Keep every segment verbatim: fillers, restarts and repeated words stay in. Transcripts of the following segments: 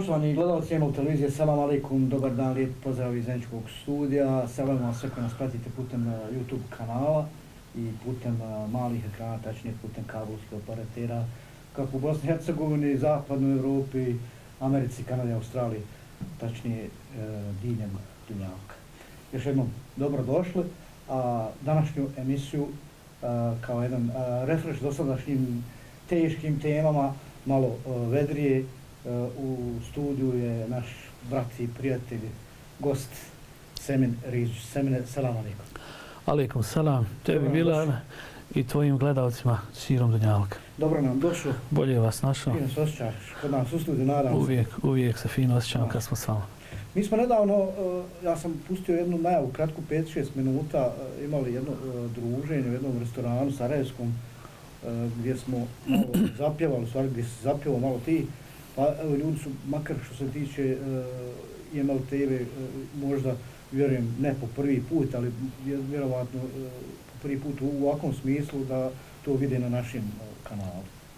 Poštovani gledalci Emel televizije, salam alaikum, dobar dan, lijep pozdrav iz Zeničkog studija. Salam vam sve koji nas pratite putem YouTube kanala i putem malih ekrana, tačnije putem kabelskih operatera, kako u Bosni i Hercegovini, Zapadnoj Evropi, Americi, Kanadi, Australiji, tačnije diljem dunjavka. Još jednom dobrodošli, a današnju emisiju kao jedan refresh dosadašnjim teškim temama, malo vedrije. U studiju je naš brat i prijatelj, gost Semin Rizić. Semine, selam alaikum. Alaikum selam, tebi Bilal i tvojim gledalcima širom dunjavka. Dobro nam došlo. Bolje vas našao. Fino se osjećaš kod nas u studiju, nadam se. Uvijek, uvijek se fino osjećam kad smo s vama. Mi smo nedavno, ja sam pustio jednu najavu, kratku pet šest minuta, imali jedno druženje u jednom restoranu sarajevskom gdje smo zapjevali, u stvari gdje se zapjevao malo ti. Pa evo, ljudi su, makar što se tiče uh, Emel te ve, uh, možda, vjerujem, ne po prvi put, ali vjerovatno uh, po prvi put u ovakvom smislu da to vide na našem uh, kanalu.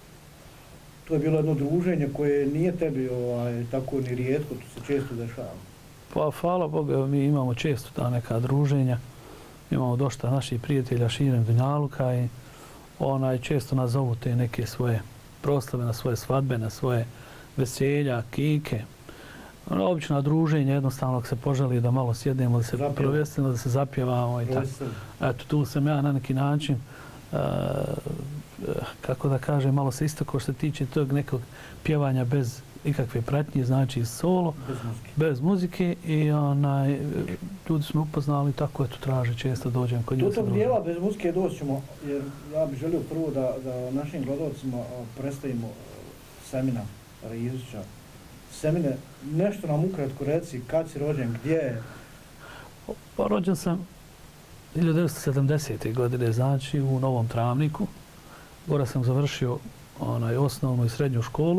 To je bilo jedno druženje koje nije tebi ovaj, tako ni rijetko, to se često dešava. Pa hvala Bogu, mi imamo često ta neka druženja, imamo dosta naših prijatelja širom dunjaluka i onaj, često nas zovu te neke svoje proslave, na svoje svadbe, na svoje veselja, kike. Ono, obično druženje, jednostavno ako se poželi da malo sjednemo, da se provestimo, da se zapjevamo i tako. Eto, tu sam ja na neki način, uh, kako da kažem, malo se istako što se tiče tog nekog pjevanja bez ikakve pratnje, znači solo, bez muzike, bez muzike i onaj, ljudi smo upoznali, tako eto traže, često dođem kod njega. Do tog dijela bez muzike doćemo, jer ja bih želio prvo da, da našim gledalcima predstavimo Semina Rizića. Semine, nešto nam ukratko reci, kad si rođen, gdje je? Pa rođen sam hiljadu devetsto sedamdesete. godine, znači u Novom Travniku. Gore sam završio onaj, osnovnu i srednju školu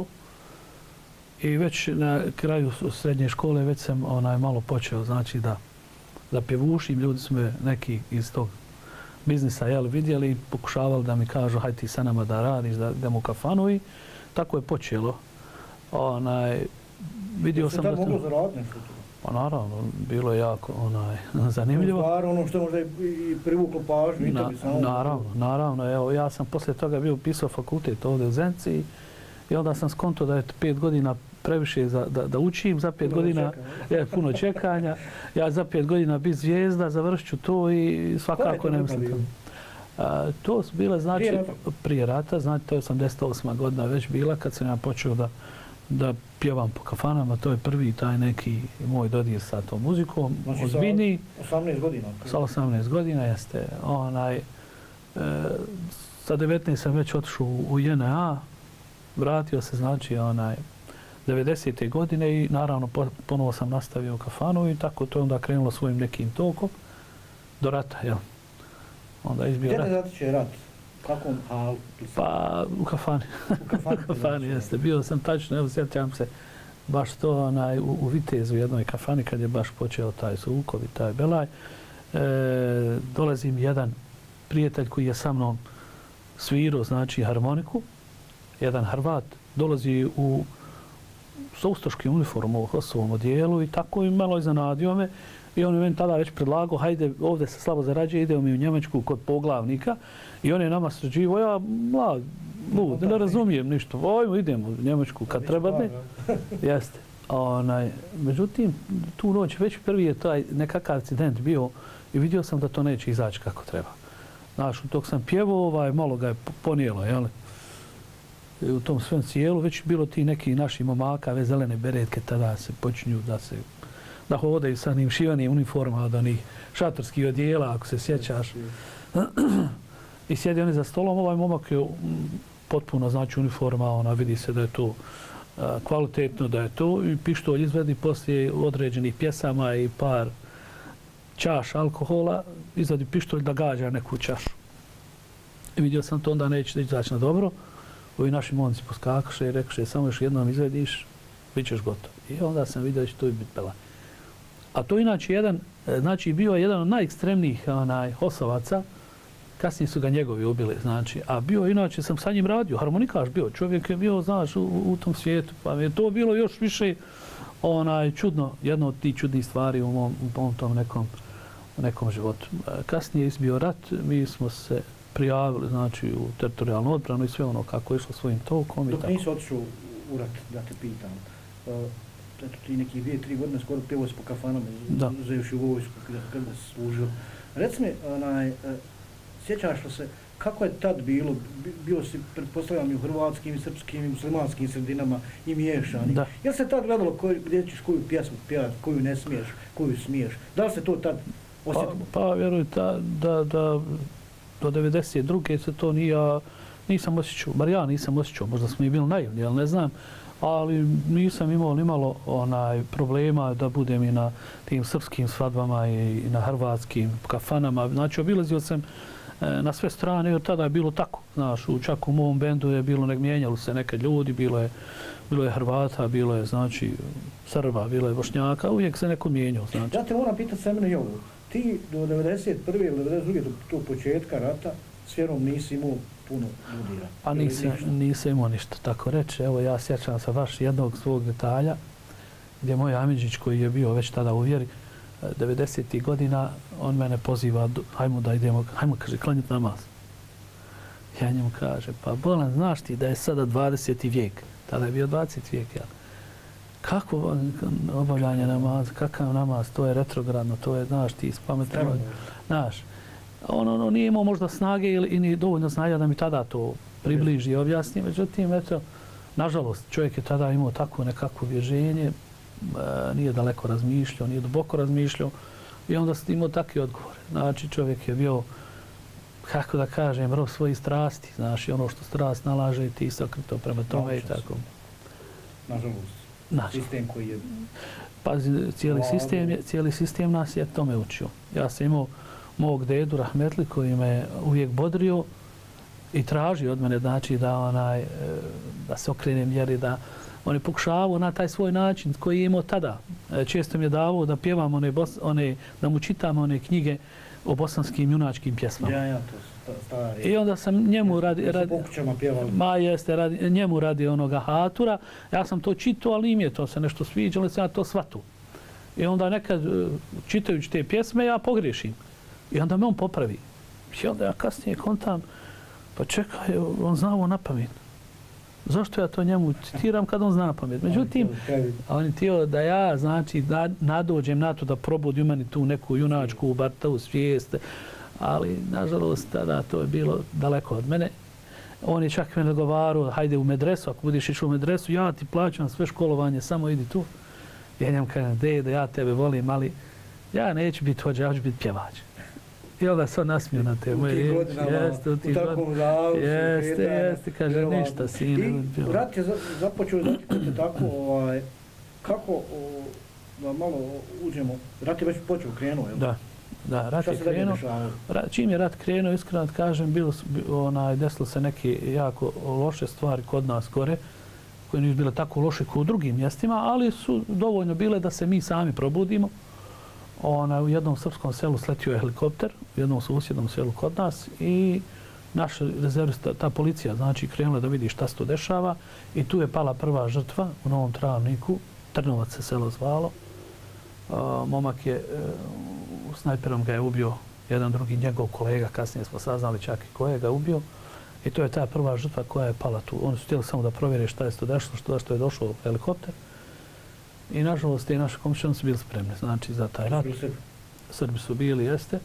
i već na kraju srednje škole već sam onaj, malo počeo znači, da, da pjevušim. Ljudi su me neki iz tog biznisa jel, vidjeli i pokušavali da mi kažu hajde ti sa nama da radiš, da idemo u kafanu i tako je počelo. Onaj, vidio sam da... Jeste tad moglo zaraditi nešto tu? Pa naravno, bilo je jako onaj, zanimljivo. Stvar, ono što možda i privuklo pažnju i to bi samo... Naravno, naravno. Evo, ja sam poslije toga bio upisao fakultet ovdje u Zenici i onda sam skonto da je pet godina previše za, da, da učim, za pet puno godina je puno čekanja. Ja za pet godina bi zvijezda, završit ću to i svakako ne mislim. A, to su bile, znači, prije rata, prije rata znači, to je osamdeset osma godina već bila kad sam ja počeo da da pjevam po kafanama, to je prvi taj neki moj dodir sa tom muzikom, znači, ozbiljniji. Sa osamnaest godina? Sa osamnaest godina, jeste. Onaj, e, sa devetnaest sam već otišao u J N A, vratio se, znači, onaj, devedesete. godine i naravno ponovo sam nastavio u kafanu i tako to je onda krenulo svojim nekim tokom do rata, jel? Onda izbio rat. Gdje te zatiče rat? Kakvom halu? Pa u kafani. U kafani, u kafani jeste. Bio sam tačno, evo sjećam se, baš to onaj, u, u Vitezu u jednoj kafani kad je baš počeo taj Sukov i taj Belaj. E, dolazi mi jedan prijatelj koji je sa mnom svirao, znači harmoniku, jedan Hrvat, dolazi u sa ustaškim uniformom u Hosovom odijelu i tako i malo iznenadio me. I on je meni tada već predlagao, hajde, ovdje se slabo zarađuje, idemo mi u Njemačku kod poglavnika. I on je nama sređivo, ja, mlad, lud, ne razumijem ništa. Ajmo, idemo u Njemačku kad treba ne. Jeste. Onaj, međutim, tu noć već prvi je taj nekakav incident bio i vidio sam da to neće izaći kako treba. Znaš, dok sam pjevao, ovaj, malo ga je ponijelo, jel? I u tom svem cijelu već bilo ti neki naši momaka, ove zelene beretke, tada se počinju da se da hodaju sa onim šivanim uniformama od onih šatorskih odijela, ako se sjećaš. I sjedi oni za stolom, ovaj momak je potpuno, znači, uniforma, ona vidi se da je to a, kvalitetno, da je to, i pištolj izvedi poslije određenih pjesama i par čaša alkohola, izvedi pištolj da gađa neku čašu. I vidio sam to, onda neće izaći na dobro. Ovi naši momci poskakaše i rekuše, samo još jednom izvediš, bit ćeš gotov. I onda sam vidio da će to biti Belaj. A to inače jedan, znači bio je jedan od najekstremnijih onaj, hosovaca kasnije su ga njegovi ubili, znači, a bio, inače sam sa njim radio, harmonikaš bio, čovjek je bio, znaš, u, u tom svijetu, pa je to bilo još više onaj čudno, jedno od tih čudnih stvari u mom, u mom tom nekom, nekom životu. Kasnije je izbio rat, mi smo se prijavili, znači, u teritorijalnu odbranu i sve ono kako je išlo svojim tokom. Dok nisi otišao u rat, da te pitam, uh, eto ti neki dvije, tri godine skoro pjevao si po kafanama, uzevši u vojsku kada si služio. Reci mi, onaj, uh, sjećaš li se kako je tad bilo, bio si, pretpostavljam, i u hrvatskim, i srpskim, i muslimanskim sredinama i miješani. Da. Je li se tad gledalo koji, gdje ćeš koju pjesmu pjevati, koju ne smiješ, koju smiješ? Da li se to tad osjetilo? Pa, pa vjeruj, da, da, da do devedeset druge se to nije, ja nisam osjećao, bar ja nisam osjećao, možda smo i bili naivni, ali ne znam, ali nisam imao nimalo onaj problema da budem i na tim srpskim svadbama i na hrvatskim kafanama. Znači, obilazio sam na sve strane, od tada je bilo tako. Znaš, čak u mom bendu je bilo, nek mijenjalo se neke ljudi, bilo je, bilo je Hrvata, bilo je, znači, Srba, bilo je Bošnjaka, uvijek se neko mijenjao, znači. Ja te moram pitati sa mene i ovo. Ti do devedeset prve ili devedeset druge do tog početka rata s vjerom nisi imao puno ljudi. Pa nisam, nisam imao ništa, tako reći. Evo, ja sjećam se baš jednog svog detalja, gdje moj Amidžić, koji je bio već tada u vjeri, devedesetih godina, on mene poziva, hajmo da idemo, hajmo, kaže, klanjati namaz. Ja njemu kažem, pa bolan, znaš ti da je sada dvadeseti vijek, tada je bio dvadeseti vijek, jel? Kako obavljanje namaza, kakav namaz, to je retrogradno, to je, znaš, ti spametno, znaš. On, ono, nije imao možda snage ili, ili dovoljno znanja da mi tada to približi i objasni, međutim, eto, nažalost, čovjek je tada imao takvo nekakvo vježenje, nije daleko razmišljao, nije duboko razmišljao i onda ste imao takve odgovore. Znači, čovjek je bio, kako da kažem, rob svojih strasti, znaš, i ono što strast nalaže, ti sakrito prema tome i tako. Nažalost. Nažalost. Sistem koji je... Pazi, cijeli sistem, je, cijeli sistem nas je tome učio. Ja sam imao mog dedu Rahmetli koji me uvijek bodrio i traži od mene, znači, da, onaj, da se okrenem vjeri, da on je pokušavao na taj svoj način koji je imao tada. Često mi je davao da pjevam one, one, da mu čitam one knjige o bosanskim junačkim pjesmama. Ja, ja, to stvari. I onda sam njemu radi... radi ma jeste, radi, njemu radi onoga hatura. Ja sam to čitao, ali im je to se nešto sviđalo, sam ja to shvatio. I onda nekad, čitajući te pjesme, ja pogriješim. I onda me on popravi. I onda ja kasnije kontam, pa čekaj, on zna ovo na pamet. Zašto ja to njemu citiram kad on zna na pamet? Međutim, on je htio da ja, znači, nadođem na to da probudi u meni tu neku junačku, bar tu svijest, ali, nažalost, tada to je bilo daleko od mene. On je čak mene govarao, hajde u medresu, ako budiš išao u medresu, ja ti plaćam sve školovanje, samo idi tu. Ja njemu kažem, dede, ja tebe volim, ali ja neću biti hođa, ja ću biti pjevač. I onda se on nasmio na te moje riječi. Jeste, u tih godinama. Jeste, jeste, kaže, ništa, sine. Rat je započeo zatikati tako, ovaj, kako, da malo uđemo, rat je već počeo, krenuo, jel? Da, da, rat je krenuo. Čim je rat krenuo, iskreno da kažem, bilo, onaj, desilo se neke jako loše stvari kod nas gore, koje nisu bile tako loše kao u drugim mjestima, ali su dovoljno bile da se mi sami probudimo. Ona, u jednom srpskom selu sletio je helikopter, u jednom susjednom selu kod nas i naša rezervista, ta policija, znači, krenula da vidi šta se to dešava i tu je pala prva žrtva u Novom Travniku, Trnovac se selo zvalo. Uh, momak je, uh, snajperom ga je ubio jedan drugi njegov kolega, kasnije smo saznali čak i ko je ga ubio. I to je ta prva žrtva koja je pala tu. Oni su htjeli samo da provjere šta je to dešlo, što, što je došao helikopter. I nažalost, i naši komšćani su bili spremni, znači, za taj rat. Srbi su bili, jeste.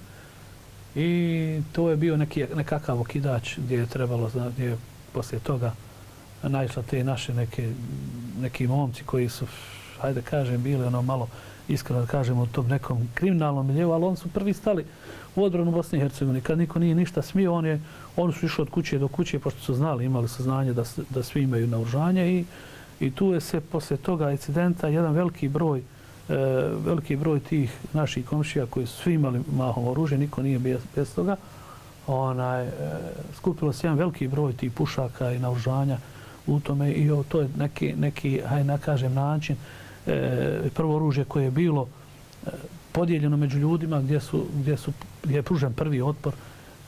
I to je bio neki, nekakav okidač gdje je trebalo, gdje je poslije toga naišla te naše neke, neki momci koji su, hajde kažem, bili ono malo, iskreno da kažem, u tom nekom kriminalnom miljeu, ali oni su prvi stali u odbranu Bosne i Hercegovine. Kad niko nije ništa smio, on je, oni su išli od kuće do kuće, pošto su znali, imali saznanje da, da svi imaju naoružanje i I tu je se poslije toga incidenta jedan veliki broj, e, veliki broj tih naših komšija koji su svi imali mahom oružje, niko nije bez, bez toga, onaj, e, skupilo se jedan veliki broj tih pušaka i naoružanja u tome i o, to je neki, neki hajde da kažem, način, e, prvo oružje koje je bilo e, podijeljeno među ljudima gdje, su, gdje, su, gdje je pružen prvi otpor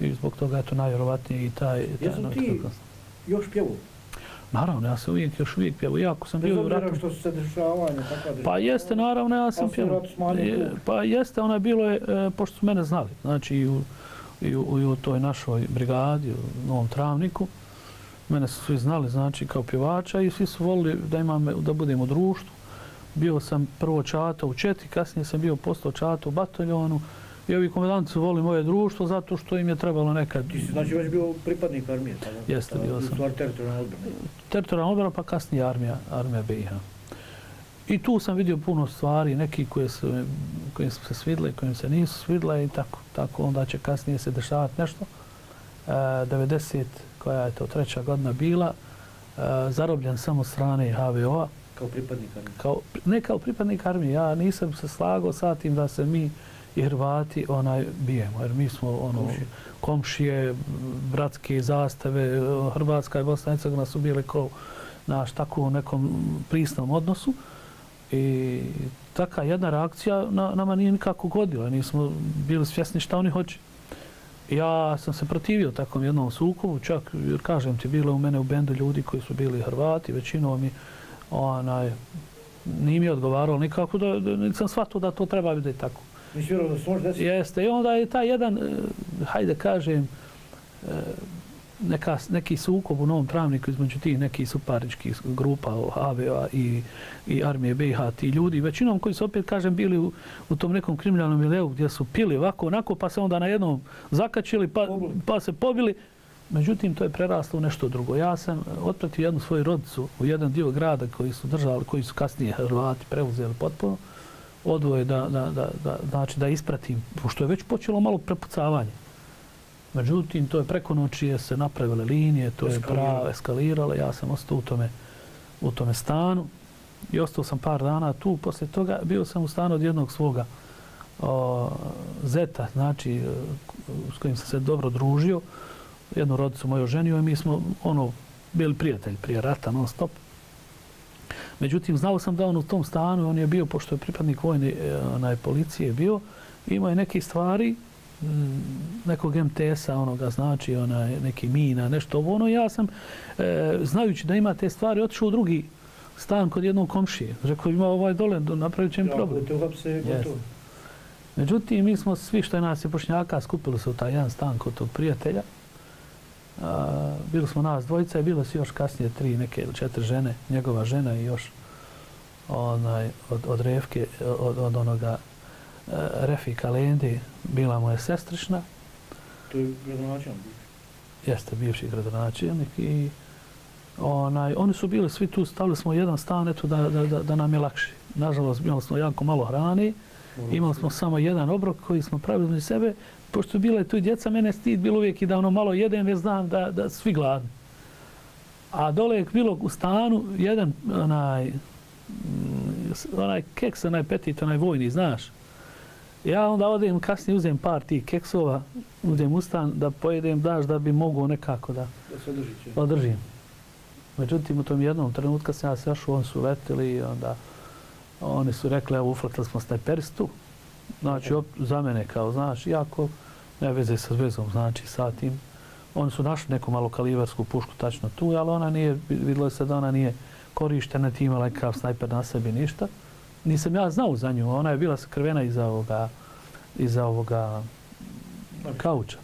I zbog toga je to najvjerovatnije i taj... Jesu ti još pjevu? Naravno, ja sam uvijek, još uvijek pjevu. Iako sam bio u ratu... Bez obzira što su se dešavanja, takva dešavanja. Pa jeste, naravno, ja sam pjevu. Pa jeste, ona je bilo, je, pošto su mene znali. Znači, i u, i u, i u toj našoj brigadi, u Novom Travniku, mene su svi znali, znači, kao pjevača i svi su volili da, imam, da budem u društvu. Bio sam prvo čata u Četi, kasnije sam bio postao čata u bataljonu. I ovi komendanti su volili moje društvo zato što im je trebalo nekad... Ti si znači već bio pripadnik armije? Jeste, bio sam. Stvar teritorijalna odbrana? Teritorijalna odbrana, pa kasnije armija, armija B i H. I tu sam vidio puno stvari, neki koje su, koje su se svidle, koje se nisu svidle i tako. Tako onda će kasnije se dešavati nešto. E, devedeset, koja je to treća godina bila, e, zarobljen samo strane H V O-a. Kao pripadnik armije? Kao, ne kao pripadnik armije. Ja nisam se slagao sa tim da se mi i Hrvati onaj bijemo, jer mi smo ono komšije, komšije bratske zastave, Hrvatska i Bosna i Hercegovina su bile kao naš tako u nekom prisnom odnosu i taka jedna reakcija na, nama nije nikako godila, nismo bili svjesni šta oni hoće. Ja sam se protivio takvom jednom sukobu, čak jer kažem ti, bilo u mene u bendu ljudi koji su bili Hrvati, većinom mi onaj, nije mi odgovaralo nikako, da, da nisam shvatio da to treba biti tako. Nisi vjerovao da se može desiti? Jeste, i onda je taj jedan, hajde kažem, neka, neki sukob u Novom Travniku između tih nekih suparičkih grupa H V O-a i, i armije B i H, ti ljudi, većinom koji su opet, kažem, bili u, u tom nekom kriminalnom mileu gdje su pili ovako, onako, pa se onda na jednom zakačili, pa, pa se pobili. Međutim, to je preraslo u nešto drugo. Ja sam otpratio jednu svoju rodicu u jedan dio grada koji su držali, koji su kasnije Hrvati preuzeli potpuno, odvoje da, da, da, da, znači da ispratim, pošto je već počelo malo prepucavanje. Međutim, to je preko noći se napravile linije, to je pravo eskaliralo. Ja sam ostao u tome, u tome stanu i ostao sam par dana tu. Poslije toga bio sam u stanu od jednog svoga o, zeta, znači s kojim sam se dobro družio. Jednu rodicu moju ženio i mi smo ono, bili prijatelji prije rata, non stop. Međutim, znao sam da on u tom stanu, on je bio, pošto je pripadnik vojne onaj, policije bio, imao je neke stvari, nekog M T S-a, onoga znači, onaj, neki mina, nešto ovo, ono, ja sam, e, znajući da ima te stvari, otišao u drugi stan kod jednog komšije. Rekao, ima ovaj dole, napravit će im problem. Yes. Međutim, mi smo svi što je nas je Bošnjaka skupili se u taj jedan stan kod tog prijatelja. A, bili smo nas dvojica i bilo su još kasnije tri, neke ili četiri žene, njegova žena i još onaj, od, od Refke, od, od onoga uh, Refika Lendi, bila mu je sestrišna. To je gradonačelnik? Jeste, bivši gradonačelnik i onaj, oni su bili svi tu, stavili smo jedan stan eto, da, da, da, da nam je lakše. Nažalost, imali smo jako malo hrane, imali smo samo jedan obrok koji smo pravili među sebe. Pošto bila tu i djeca, mene stid bilo uvijek i da ono malo jedem, jer znam da, da svi gladni. A dole je bilo u stanu jedan onaj, onaj keks, onaj petit, onaj vojni, znaš. Ja onda odem, kasnije uzem par tih keksova, uzem u stan da pojedem, daš da bi mogu nekako da, da se održim. Međutim, u tom jednom trenutku sam ja se još, oni su letili i onda oni su rekli, evo, uflatili smo snajperistu. Znači, op, za mene kao, znaš, jako ne veze sa vezom, znači, sa tim. Oni su našli neku malo kalibarsku pušku tačno tu, ali ona nije, vidjelo se da ona nije korištena, ti imala kao snajper na sebi, ništa. Nisam ja znao za nju, ona je bila sakrivena iza ovoga, iza ovoga kauča.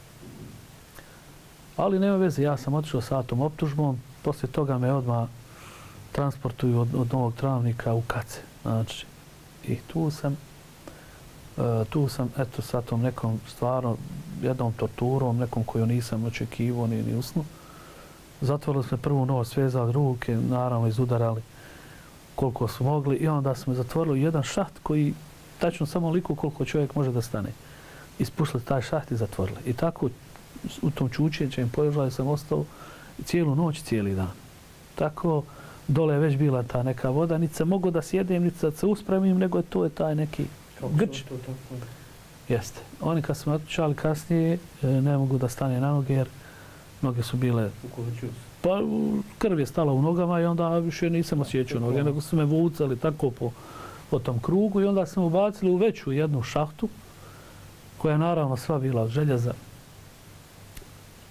Ali nema veze, ja sam otišao sa tom optužbom, poslije toga me odmah transportuju od, od Novog Travnika u Kace, znači, i tu sam Uh, tu sam, eto, sa tom nekom stvarno, jednom torturom, nekom koju nisam očekivao ni, ni usnu. Zatvorili smo prvu noć, svezali ruke, naravno izudarali koliko su mogli i onda smo zatvorili jedan šaht koji tačno samo liku koliko čovjek može da stane. Ispušli taj šaht i zatvorili. I tako u tom čučećem položaju sam ostao cijelu noć, cijeli dan. Tako dole je već bila ta neka voda, niti se mogu da sjedem, niti da se uspravim, nego je to je taj neki grč. Jeste. Oni kad smo otičali kasnije, ne mogu da stane na noge jer noge su bile... Pa krv je stala u nogama i onda više nisam osjećao noge, nego su me vucali tako po, po tom krugu i onda smo ubacili u veću jednu šahtu koja je naravno sva bila od željeza.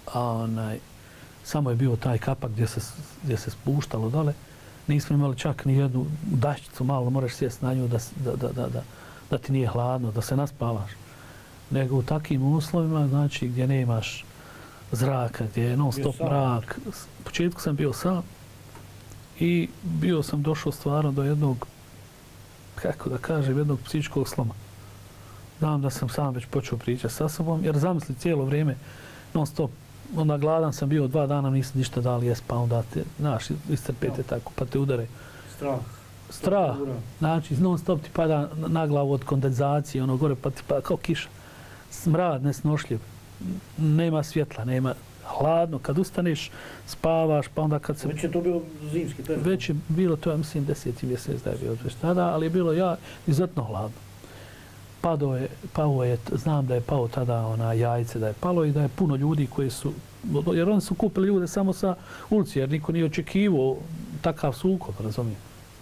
a onaj, samo je bio taj kapak gdje se, gdje se spuštalo dole. Nismo imali čak ni jednu daščicu, malo moraš sjesti na nju da, da, da, da, da, da ti nije hladno, da se naspavaš. Nego u takvim uslovima, znači gdje nemaš zraka, gdje je non stop mrak. U početku sam bio sam i bio sam došao stvarno do jednog, kako da kažem, jednog psihičkog sloma. Znam da sam sam već počeo pričati sa sobom, jer zamisli cijelo vrijeme non stop. Onda gladan sam bio dva dana, nisam ništa dali jest, pa onda te, znaš, iscrpete tako, pa te udare. Strah. Strah. Znači, non stop ti pada na glavu od kondenzacije, ono gore, pa ti pada kao kiša. Smrad nesnošljiv. Nema svjetla, nema hladno. Kad ustaneš, spavaš, pa onda kad se... Već je to bilo zimski period. Već je bilo, to ja mislim, deseti mjesec da je bilo već tada, ali je bilo ja izuzetno hladno. Pado je, pao je, znam da je pao tada ona jajce, da je palo i da je puno ljudi koji su, jer oni su kupili ljude samo sa ulici, jer niko nije očekivao takav sukob, razumijem.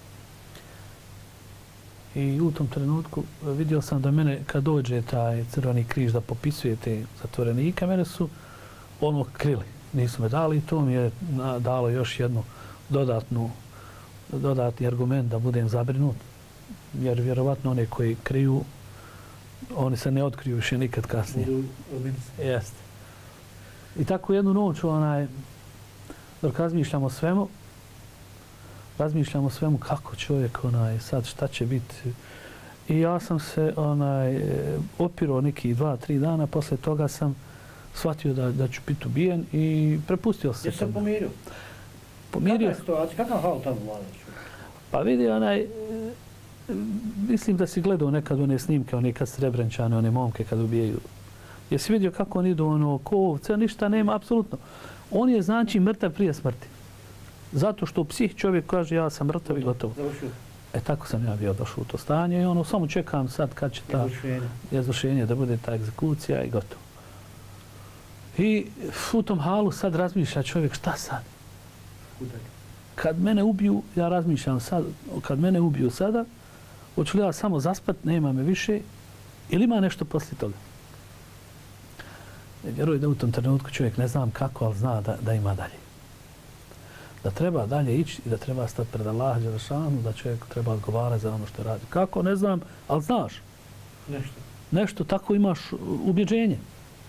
I u tom trenutku vidio sam da mene, kad dođe taj Crveni križ da popisuje te zatvorenike, mene su ono krili. Nisu me dali i to mi je dalo još jednu dodatnu, dodatni argument da budem zabrinut. Jer vjerovatno one koji kriju, oni se ne otkriju više nikad kasnije. Jeste. I tako jednu noć, onaj, dok razmišljamo o svemu, razmišljamo o svemu kako čovjek, onaj, sad šta će biti. I ja sam se onaj, opirao neki dva, tri dana, posle toga sam shvatio da, da ću biti ubijen i prepustio se. Jesi se pomirio? Pomirio. Kakva je situacija? Kakav hal tamo vladaš? Pa vidi, onaj, mislim da si gledao nekad one snimke, one kad Srebrenčane, one momke kad ubijaju. Jesi vidio kako oni idu, ono, ko ovce, ništa nema, apsolutno. On je, znači, mrtav prije smrti. Zato što psih čovjek kaže ja sam mrtav i gotovo. Završio. E tako sam ja bio došao u to stanje i ono, samo čekam sad kad će ta izvršenje da bude ta egzekucija i gotovo. I u tom halu sad razmišlja čovjek šta sad? Kad mene ubiju, ja razmišljam sad, kad mene ubiju sada, hoću li ja samo zaspat, nema me više, ili ima nešto poslije toga? Vjerujem da u tom trenutku čovjek ne znam kako, ali zna da, da ima dalje. Da treba dalje ići i da treba stati pred Allah Đelešanu, da čovjek treba odgovarati za ono što radi. Kako, ne znam, ali znaš. Nešto. Nešto, tako imaš ubjeđenje.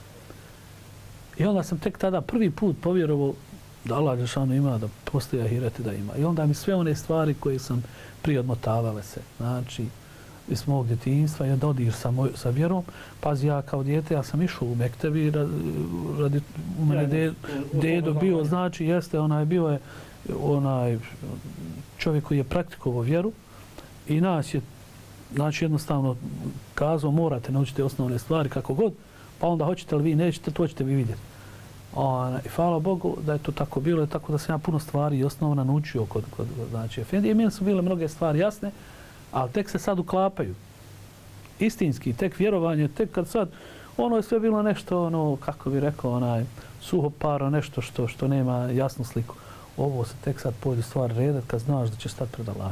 I onda sam tek tada prvi put povjerovao da Allah Đelešanu ima, da postoji ahiret i da ima. I onda mi sve one stvari koje sam prije odmotavale se. Znači, iz mog djetinjstva, ja dodiš sa, moj, sa vjerom. Pazi, ja kao dijete, ja sam išao u Mektebi, radi, u mene de, dedo bio, znači, jeste, onaj, bio je onaj čovjek koji je praktikovao vjeru i nas je, znači, jednostavno kazao, morate naučiti osnovne stvari kako god, pa onda hoćete li vi, nećete, to ćete vi vidjeti. Ona, i hvala Bogu da je to tako bilo, tako da sam ja puno stvari i osnovno naučio kod, kod znači, Efendije. I meni su bile mnoge stvari jasne, ali tek se sad uklapaju. Istinski, tek vjerovanje, tek kad sad, ono je sve bilo nešto, ono, kako bi rekao, onaj, suhoparo, nešto što što nema jasnu sliku. Ovo se tek sad pođe stvar redat kad znaš da će stati pred Allah.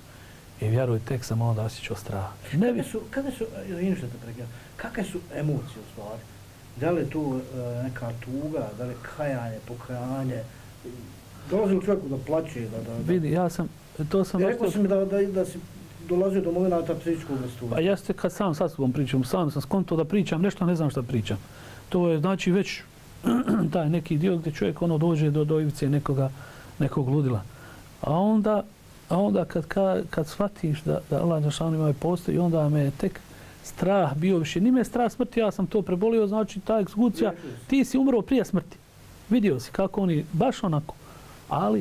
I vjeruj, tek sam onda osjećao strah. Ne bi... su, kada su, izvini što te prekljam, kakve su emocije u stvari? Da li je tu uh, neka tuga, da li je kajanje, pokajanje? Dolazi li čovjeku da plaće? Da, da, da... Vidi, ja sam, to sam... Ja rekao si mi da, da, da si dolazio do momenata psihičkog rastuga. Pa jeste kad sam sad s tobom pričam, sam sam skonto da pričam nešto, ne znam šta pričam. To je znači već taj neki dio gdje čovjek ono dođe do, do ivice nekoga, nekog ludila. A onda, a onda kad, kad, kad shvatiš da, da Allah Đelešanu ima postoji, onda me tek strah bio više. Nije me strah smrti, ja sam to prebolio, znači ta egzekucija, ti si umro prije smrti. Vidio si kako oni, baš onako. Ali,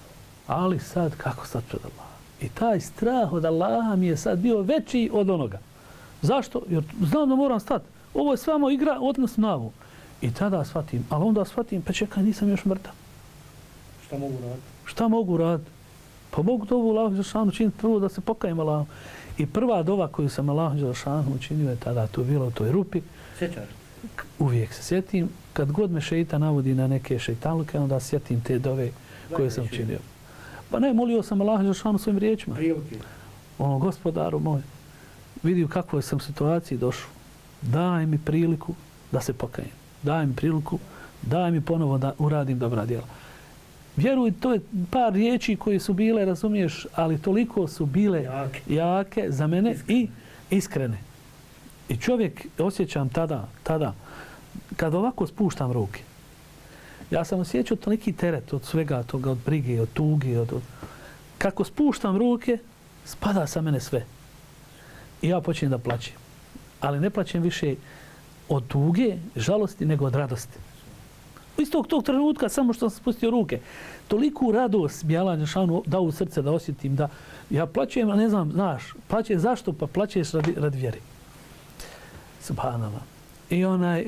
ali sad, kako sad pred Allah? I taj strah od Allaha mi je sad bio veći od onoga. Zašto? Jer znam da moram stati. Ovo je samo igra, odnos na ovu. I tada shvatim, ali onda shvatim, pa čekaj, nisam još mrtav. Šta mogu raditi? Šta mogu raditi? Pa mogu to ovu Allahu Đelešanu činiti prvo da se pokajem Allahom. I prva dova koju sam Allahu Đelešanu učinio je tada tu bilo u toj rupi. Sjećaš? Uvijek se sjetim. Kad god me šeita navodi na neke šeitanluke, onda sjetim te dove koje sam učinio. Pa ne, molio sam Allahu Đelešanu svojim riječima. Prilike. Ono, gospodaru moj, vidi u kakvoj sam situaciji došao. Daj mi priliku da se pokajem. Daj mi priliku Daj mi ponovo da uradim dobra djela. Vjeruj, to je par riječi koje su bile, razumiješ, ali toliko su bile jake, jake za mene iskrene. I iskrene. I čovjek, osjećam tada, tada, kad ovako spuštam ruke, ja sam osjećao toliki teret od svega toga, od brige, od tuge, od, od... kako spuštam ruke, spada sa mene sve. I ja počnem da plaćem. Ali ne plaćem više od tuge, žalosti, nego od radosti. Istog tog trenutka, samo što sam spustio ruke, toliku radost mi je Allah Đelešanu dao u srce da osjetim da ja plaćem, a ne znam, znaš, plaćeš zašto? Pa plaćeš radi, radi vjeri. Subhanallah. I onaj,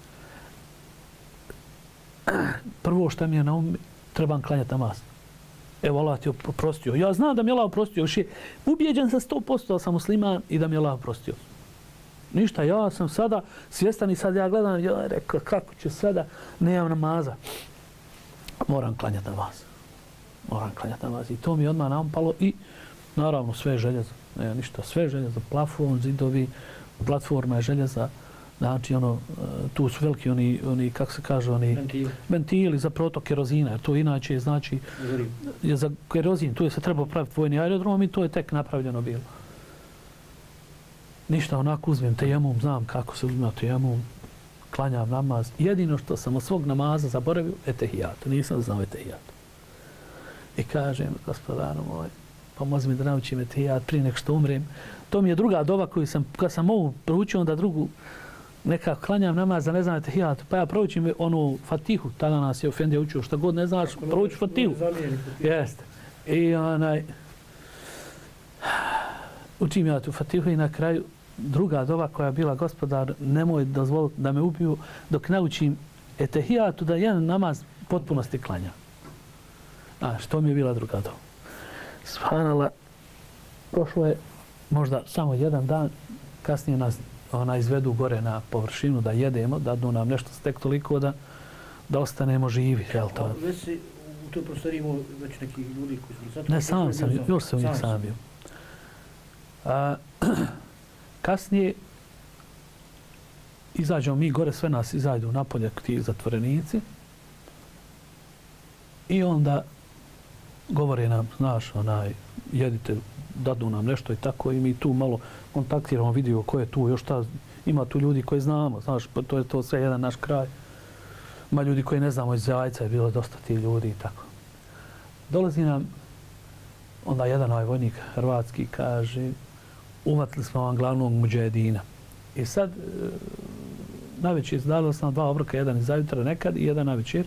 prvo što mi je na um, trebam klanjati namaz. Evo, Allah ti je oprostio. Ja znam da mi je Allah oprostio. Još je ubijeđen sa sto posto da sam musliman i da mi je Allah oprostio. Ništa, ja sam sada svjestan i sad ja gledam, ja rekao, kako ću sada, nemam namaza. Moram klanjati namaz. Moram klanjati namaz. I to mi je odmah nampalo i naravno sve željezo. Ne, ništa, sve željezo. Plafon, zidovi, platforma je željeza. Znači, ono, tu su veliki oni, oni kako se kaže, oni ventili, ventili za protok kerozina. Jer to inače znači je za kerozin. Tu je se trebao praviti vojni aerodrom i to je tek napravljeno bilo. Ništa, onako uzmem tejemum, znam kako se uzima tejemum, klanjam namaz. Jedino što sam od svog namaza zaboravio, etehijatu. Nisam znao etehijatu. I kažem, gospodaru moj, pomozi mi da naučim etehijat prije nek što umrem. To mi je druga dova koju sam, kad sam ovu proučio, onda drugu nekako klanjam namaz da ne znam etehijatu. Pa ja proučim onu fatihu, tada nas je Efendija učio, šta god ne znaš, prouči fatihu. Jeste. I onaj, učim ja tu fatihu i na kraju druga dova koja je bila, gospodar, nemoj dozvoliti da me ubiju dok naučim etehijatu da jedan namaz potpunosti klanja. A što mi je bila druga dova? Subhanallah, prošlo je možda samo jedan dan, kasnije nas ona izvedu gore na površinu da jedemo, dadnu nam nešto stek toliko da, da ostanemo živi. Jel to? Već si u toj prostoriji imao već neki ljudi koji su sad... Ne, sam sam, još sam ih sam bio. A, kasnije izađemo mi gore, sve nas izađu napolje ti zatvorenici i onda govore nam, znaš, onaj, jedite, dadu nam nešto i tako i mi tu malo kontaktiramo, vidio ko je tu, još ta, ima tu ljudi koji znamo, znaš, pa to je to sve jedan naš kraj. Ima ljudi koji ne znamo, iz Zajca je bilo dosta ti ljudi i tako. Dolazi nam onda jedan ovaj vojnik hrvatski, kaže, uvatili smo vam glavnog muđahedina. I sad, na večer dali sam dva obroka, jedan iz zajutra nekad i jedan na večer.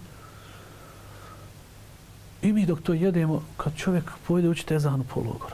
I mi dok to jedemo, kad čovjek pojede učiti ezan u polugora.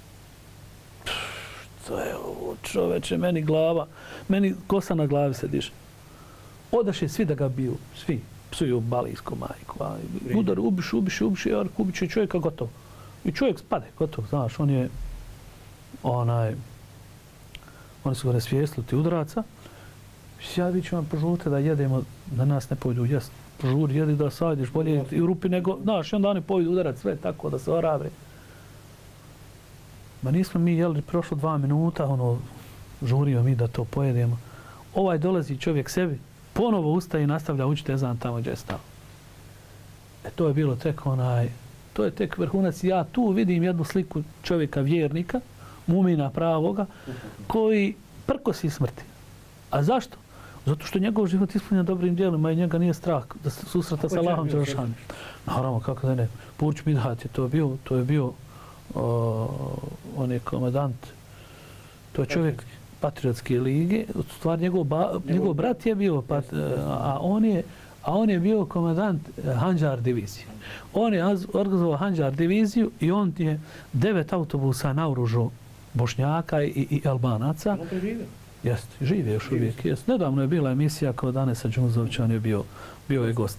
To je ovo, čoveče, meni glava, meni kosa na glavi se diže. Odaše svi da ga biju, svi. Psuju balijsku majku, udar, ubiš, ubiš, ubiš, jer ubit će čovjeka gotovo. I čovjek spade, gotovo, znaš, on je, onaj, oni su ga nesvijestili ti udaraca. Ja vi ću vam požurite da jedemo, da nas ne pojdu jest. Požuri, jedi da sajdiš bolje i u rupi nego, znaš, onda oni pojdu udarac sve tako da se orabre. Ma nismo mi jeli prošlo dva minuta, ono, žurio mi da to pojedemo. Ovaj dolazi čovjek sebi, ponovo ustaje i nastavlja učiti ezan tamo gdje je stao. E to je bilo tek onaj, to je tek vrhunac. Ja tu vidim jednu sliku čovjeka vjernika, mumina pravoga, koji prkosi smrti. A zašto? Zato što njegov život ispunjen dobrim djelima i njega nije strah da se susreta sa Allahom Đelešanom. Naravno, kako da ne. Purć Midhat je to bio, to je bio o, on je komandant, to je čovjek Patriotske lige, u stvari njegov, ba, njegov brat je bio, pat, a on je a on je bio komandant Handžar divizije. On je organizovao Handžar diviziju i on je devet autobusa naoružao Bošnjaka i, i Albanaca. On žive? Jeste, žive još uvijek. Jest. Nedavno je bila emisija kao Danesa Đunzovića, on je bio, bio je gost.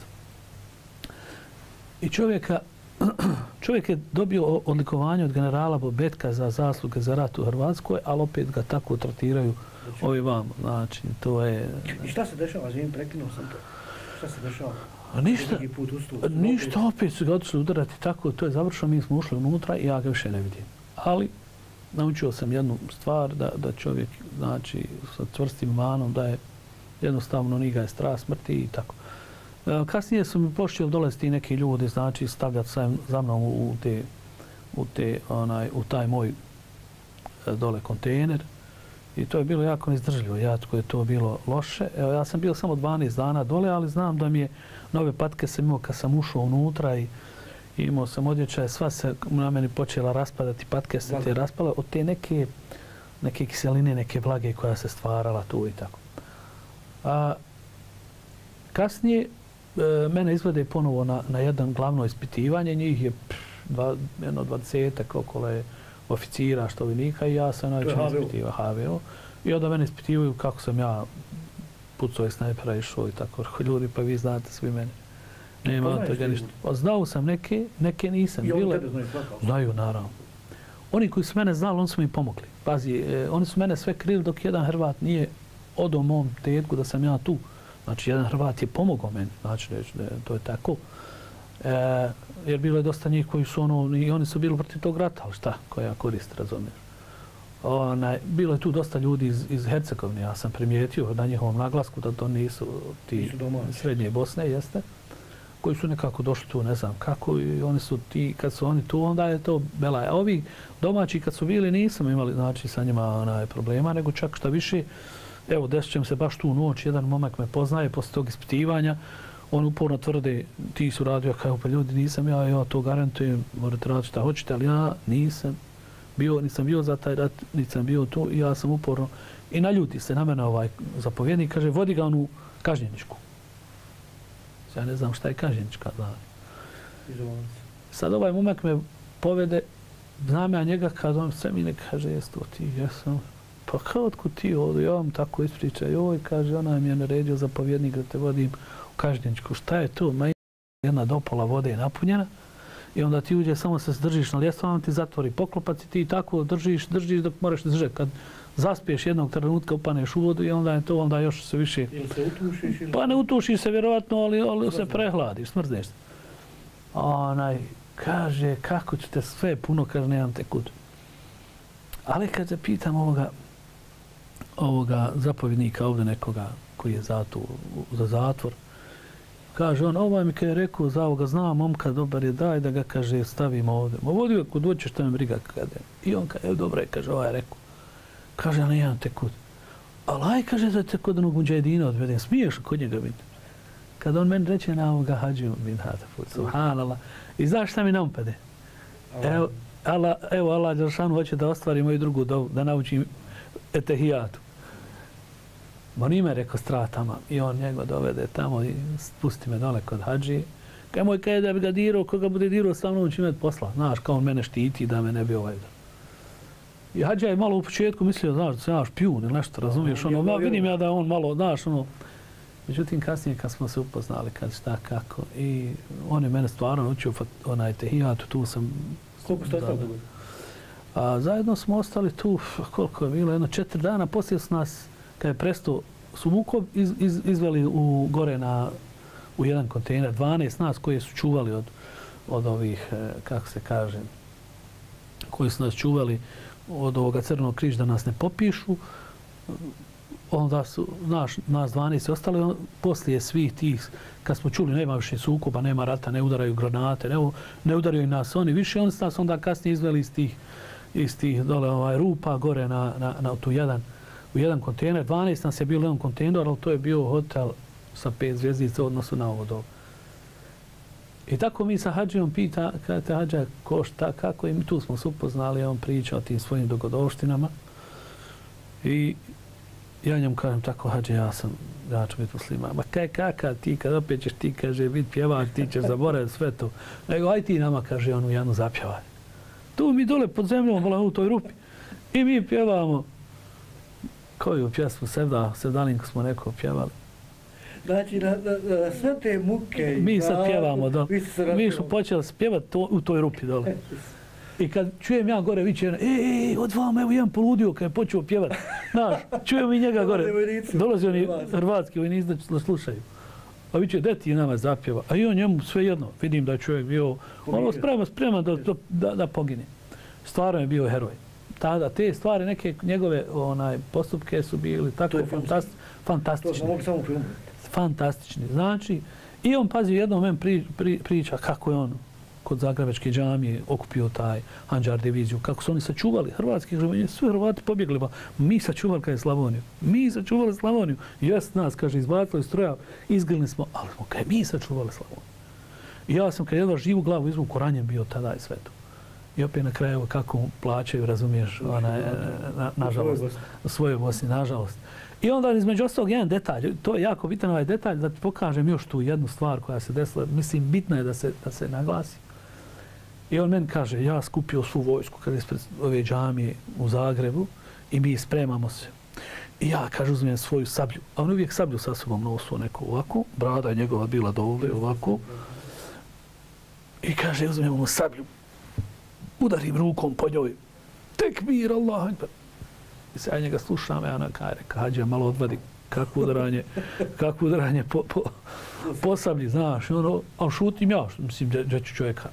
I čovjeka, čovjek je dobio odlikovanje od generala Bobetka za zasluge za rat u Hrvatskoj, ali opet ga tako tratiraju ovi vam. Znači, to je... I šta se dešava? Živim, prekinuo sam to. Šta se dešava? A ništa, ništa, opet su ga otišli udarati tako, to je završeno, mi smo ušli unutra i ja ga više ne vidim. Ali naučio sam jednu stvar, da, da čovjek, znači, sa čvrstim imanom, da je jednostavno niga je strah smrti i tako. Kasnije su mi počeli dolaziti neki ljudi, znači stavljati za mnom u, te, u, te, onaj, u taj moj dole kontejner. I to je bilo jako neizdržljivo, jako je to bilo loše. Evo, ja sam bio samo dvanaest dana dole, ali znam da mi je nove patke sam imao kad sam ušao unutra i imao sam odjećaje, sva se na meni počela raspadati, patke se te raspale od te neke, neke kiseline, neke vlage koja se stvarala tu i tako. A, kasnije e, mene izvede ponovo na, na jedan glavno ispitivanje, njih je pff, dva, jedno dvadesetak okolo je oficira, štovnika i ja sam najveće ispitiva H V O. I onda mene ispitivaju kako sam ja pucao i snajpera išao i tako. Ljudi, pa vi znate svi mene. Nema od toga ništa. Znao sam neke, neke nisam. I oni Bile, tebe znaju svakako? Znaju, naravno. Oni koji su mene znali, oni su mi pomogli. Pazi, eh, oni su mene sve krili dok jedan Hrvat nije odao mom tetku da sam ja tu. Znači, jedan Hrvat je pomogao meni. Znači, reći, da, to je tako. E, jer bilo je dosta njih koji su ono, i oni su bili protiv tog rata, ali šta, koja korist, razumiješ. Onaj, bilo je tu dosta ljudi iz, iz Hercegovine, ja sam primijetio na njihovom naglasku da to nisu ti srednje Bosne, jeste, koji su nekako došli tu, ne znam kako, i oni su ti, kad su oni tu, onda je to belaja. Ovi domaći kad su bili, nisam imali, znači, sa njima onaj, problema, nego čak šta više, evo, desit će mi se baš tu noć, jedan momak me poznaje posle tog ispitivanja, on uporno tvrde, ti su radio, kao pa ljudi, nisam ja, ja to garantujem, morate raditi šta hoćete, ali ja nisam bio, nisam bio za taj rat, nisam bio tu i ja sam uporno. I naljuti se na mene ovaj zapovjednik, kaže, vodi ga on u kažnjeničku. Ja ne znam šta je kažnjenička, znači. Sad ovaj momak me povede, znam ja njega, kad on sve mi ne kaže, jes to ti, jesam. Pa kao otkud ti ovdje, ja vam tako ispričaj, joj, kaže, onaj mi je naredio zapovjednik da te vodim u kažnjeničku. Šta je to? Ma jedna dopola vode je napunjena i onda ti uđe, samo se držiš na ljestvama, ti zatvori poklopac i ti tako držiš, držiš dok moraš držati. Kad zaspiješ jednog trenutka, upaneš u vodu i onda je to, onda još se više... Ili se utušiš? Ili... Pa ne utušiš se vjerovatno, ali, ali se prehladiš, smrzneš se. Onaj, kaže, kako ću te sve puno, kaže, nemam te kud. Ali kad se pitam ovoga, ovoga zapovjednika ovdje nekoga koji je za, tu, za zatvor, kaže on, ovaj mi kad je rekao za ovoga, znam, momka dobar je, daj da ga, kaže, stavimo ovdje. Ma vodi ako dođeš, što me briga kada. I on kaže, dobro je, kaže, ovaj je rekao. Kaže, ja nemam te kud. Ali aj, kaže, da te kod onog muđajedina odvedem, smiješ kod njega biti. Kad on meni reče na ovoga hađu, bin hata put, subhanallah. I znaš šta mi naumpade? Evo, Allah, evo, Allah Đelšanu hoće da ostvari moju drugu dovu, da naučim etehijatu. On ime rekao stratama i on njega dovede tamo i spusti me dole kod hađi. Kaj moj kaj da bi ga dirao, koga bude dirao sa mnom će imati posla. Znaš, kao on mene štiti da me ne bi ovaj da. I hađa je malo u početku mislio, znaš, da se ja špijun ili nešto, razumiješ, ono, ja vidim ja da on malo, znaš, ono. Međutim, kasnije kad smo se upoznali, kad šta, kako, i on je mene stvarno naučio onaj tehijatu, tu sam... Koliko ste ostali? A zajedno smo ostali tu, koliko je bilo, jedno četiri dana, poslije su nas, kad je prestao sukob, iz, iz, izveli u, gore na, u jedan kontejner, dvanaest nas koji su čuvali od, od ovih, kako se kaže, koji su nas čuvali od ovoga Crvenog križa da nas ne popišu. Onda su, znaš, nas dvanaest ostali, on, poslije svih tih, kad smo čuli nema više sukoba, nema rata, ne udaraju granate, ne, ne udaraju nas oni više, oni su nas onda kasnije izveli iz tih, iz tih dole ovaj, rupa gore na, na, na tu jedan, u jedan kontejner. dvanaest nas je bilo jedan kontejner, ali to je bio hotel sa pet zvjezdica u odnosu na ovo dole. I tako mi sa hađijom pita, kada te hađa ko šta, kako, i mi tu smo se upoznali, on priča o tim svojim dogodovštinama. I ja njemu kažem tako, hađe, ja sam, ja ću biti musliman. Ma kaj, kakav ti, kad opet ćeš ti, kaže, biti pjevač, ti ćeš zaboraviti sve to. Nego, aj ti nama, kaže, onu jednu zapjevaj. Tu mi dole pod zemljom, vola u toj rupi. I mi pjevamo. Koju pjesmu, Sevda, Sevdalinku smo neko pjevali. Znači, na, na, na sve te muke... Mi sad pjevamo, da. Mi smo počeli spjevati to, u toj rupi dole. I kad čujem ja gore viće, ej, ej, od vama, evo jedan poludio kad je počeo pjevati. Znaš, čujem i njega gore. Dolazi oni hrvatski vojnici da slušaju. A viće, de ti nama zapjeva. A i on njemu sve jedno, vidim da je čovjek bio ono spreman, spreman da, da, da pogine. Stvarno je bio heroj. Tada te stvari, neke njegove onaj, postupke su bili tako fantasti, fantastični. To sam samo film. Fantastični. Znači, I on, pazi, jednom men pri, pri, priča kako je on kod Zagrebačke džamije okupio taj Handžar diviziju, kako su oni sačuvali hrvatskih žrtava, svi Hrvati pobjegli, ba mi sačuvali kada je Slavoniju. Mi sačuvali Slavoniju. Jest nas, kaže, izbacili stroja, izgledali smo, ali smo kaj mi sačuvali Slavoniju. I ja sam kad jedva živu glavu izvuku ranjen bio tada i sve to. I opet na kraju kako plaćaju, razumiješ, ona, na, nažalost, u svojoj Bosni, nažalost. I onda između ostalog jedan detalj, to je jako bitan ovaj detalj, da ti pokažem još tu jednu stvar koja se desila, mislim bitno je da se, da se naglasi. I on meni kaže, ja skupio svu vojsku kada je ispred ove džamije u Zagrebu i mi spremamo se. I ja, kaže, uzmem svoju sablju, a on uvijek sablju sa sobom nosu neko ovako, brada je njegova bila dole ovako. I kaže, uzmem mu sablju, udarim rukom po njoj, tekbir, Allah. I se ja njega slušam, ja na kaj reka, hađe, malo odvadi, kako udaranje, kako udaranje po, po, po sablji, znaš, ono, ali šutim ja, mislim, da ću čovjeka.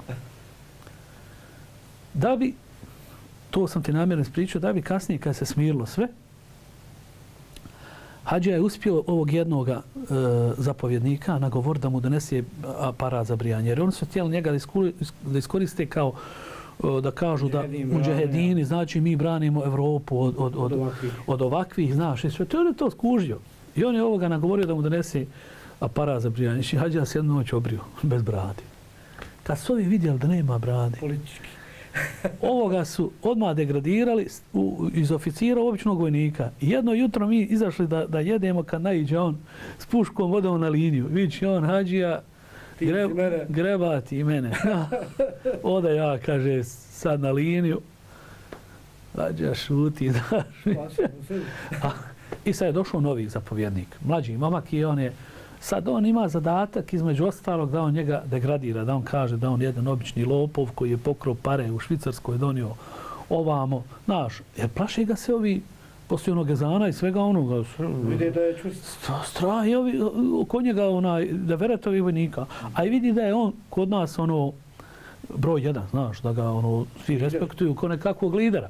Da bi, to sam ti namjerno ispričao, da bi kasnije kad se smirilo sve, Hadžija je uspio ovog jednog e, zapovjednika nagovor da mu donese aparat za brijanje. Jer oni su htjeli njega da, iskuri, da iskoriste kao e, da kažu da mudžahedini, znači mi branimo Evropu od, od, od, od, ovakvih. od ovakvih, znaš, i sve. To je to skužio. I on je ovoga nagovorio da mu donese aparat za brijanje. I Hadžija se jednu noć obrio, bez brade. Kad su ovi vidjeli da nema brade, politički. Ovoga su odmah degradirali u, iz oficira običnog vojnika. Jedno jutro mi izašli da, da jedemo kad naiđe on s puškom vodom na liniju. Vidiš on, Hadžija, gre, grebati i mene. Oda ja, kaže, sad na liniju. Hadžija šuti, znaš. I sad je došao novi zapovjednik. Mlađi momak i on je sad on ima zadatak između ostalog da on njega degradira, da on kaže da on jedan obični lopov koji je pokrao pare u Švicarskoj donio ovamo, znaš, jer plaše ga se ovi poslije onog ezana i svega onoga. Vide da je čvrst. Strah i ovi oko njega onaj, da verete ovi vojnika. A i vidi da je on kod nas ono broj jedan, znaš, da ga ono svi respektuju kao nekakvog lidera.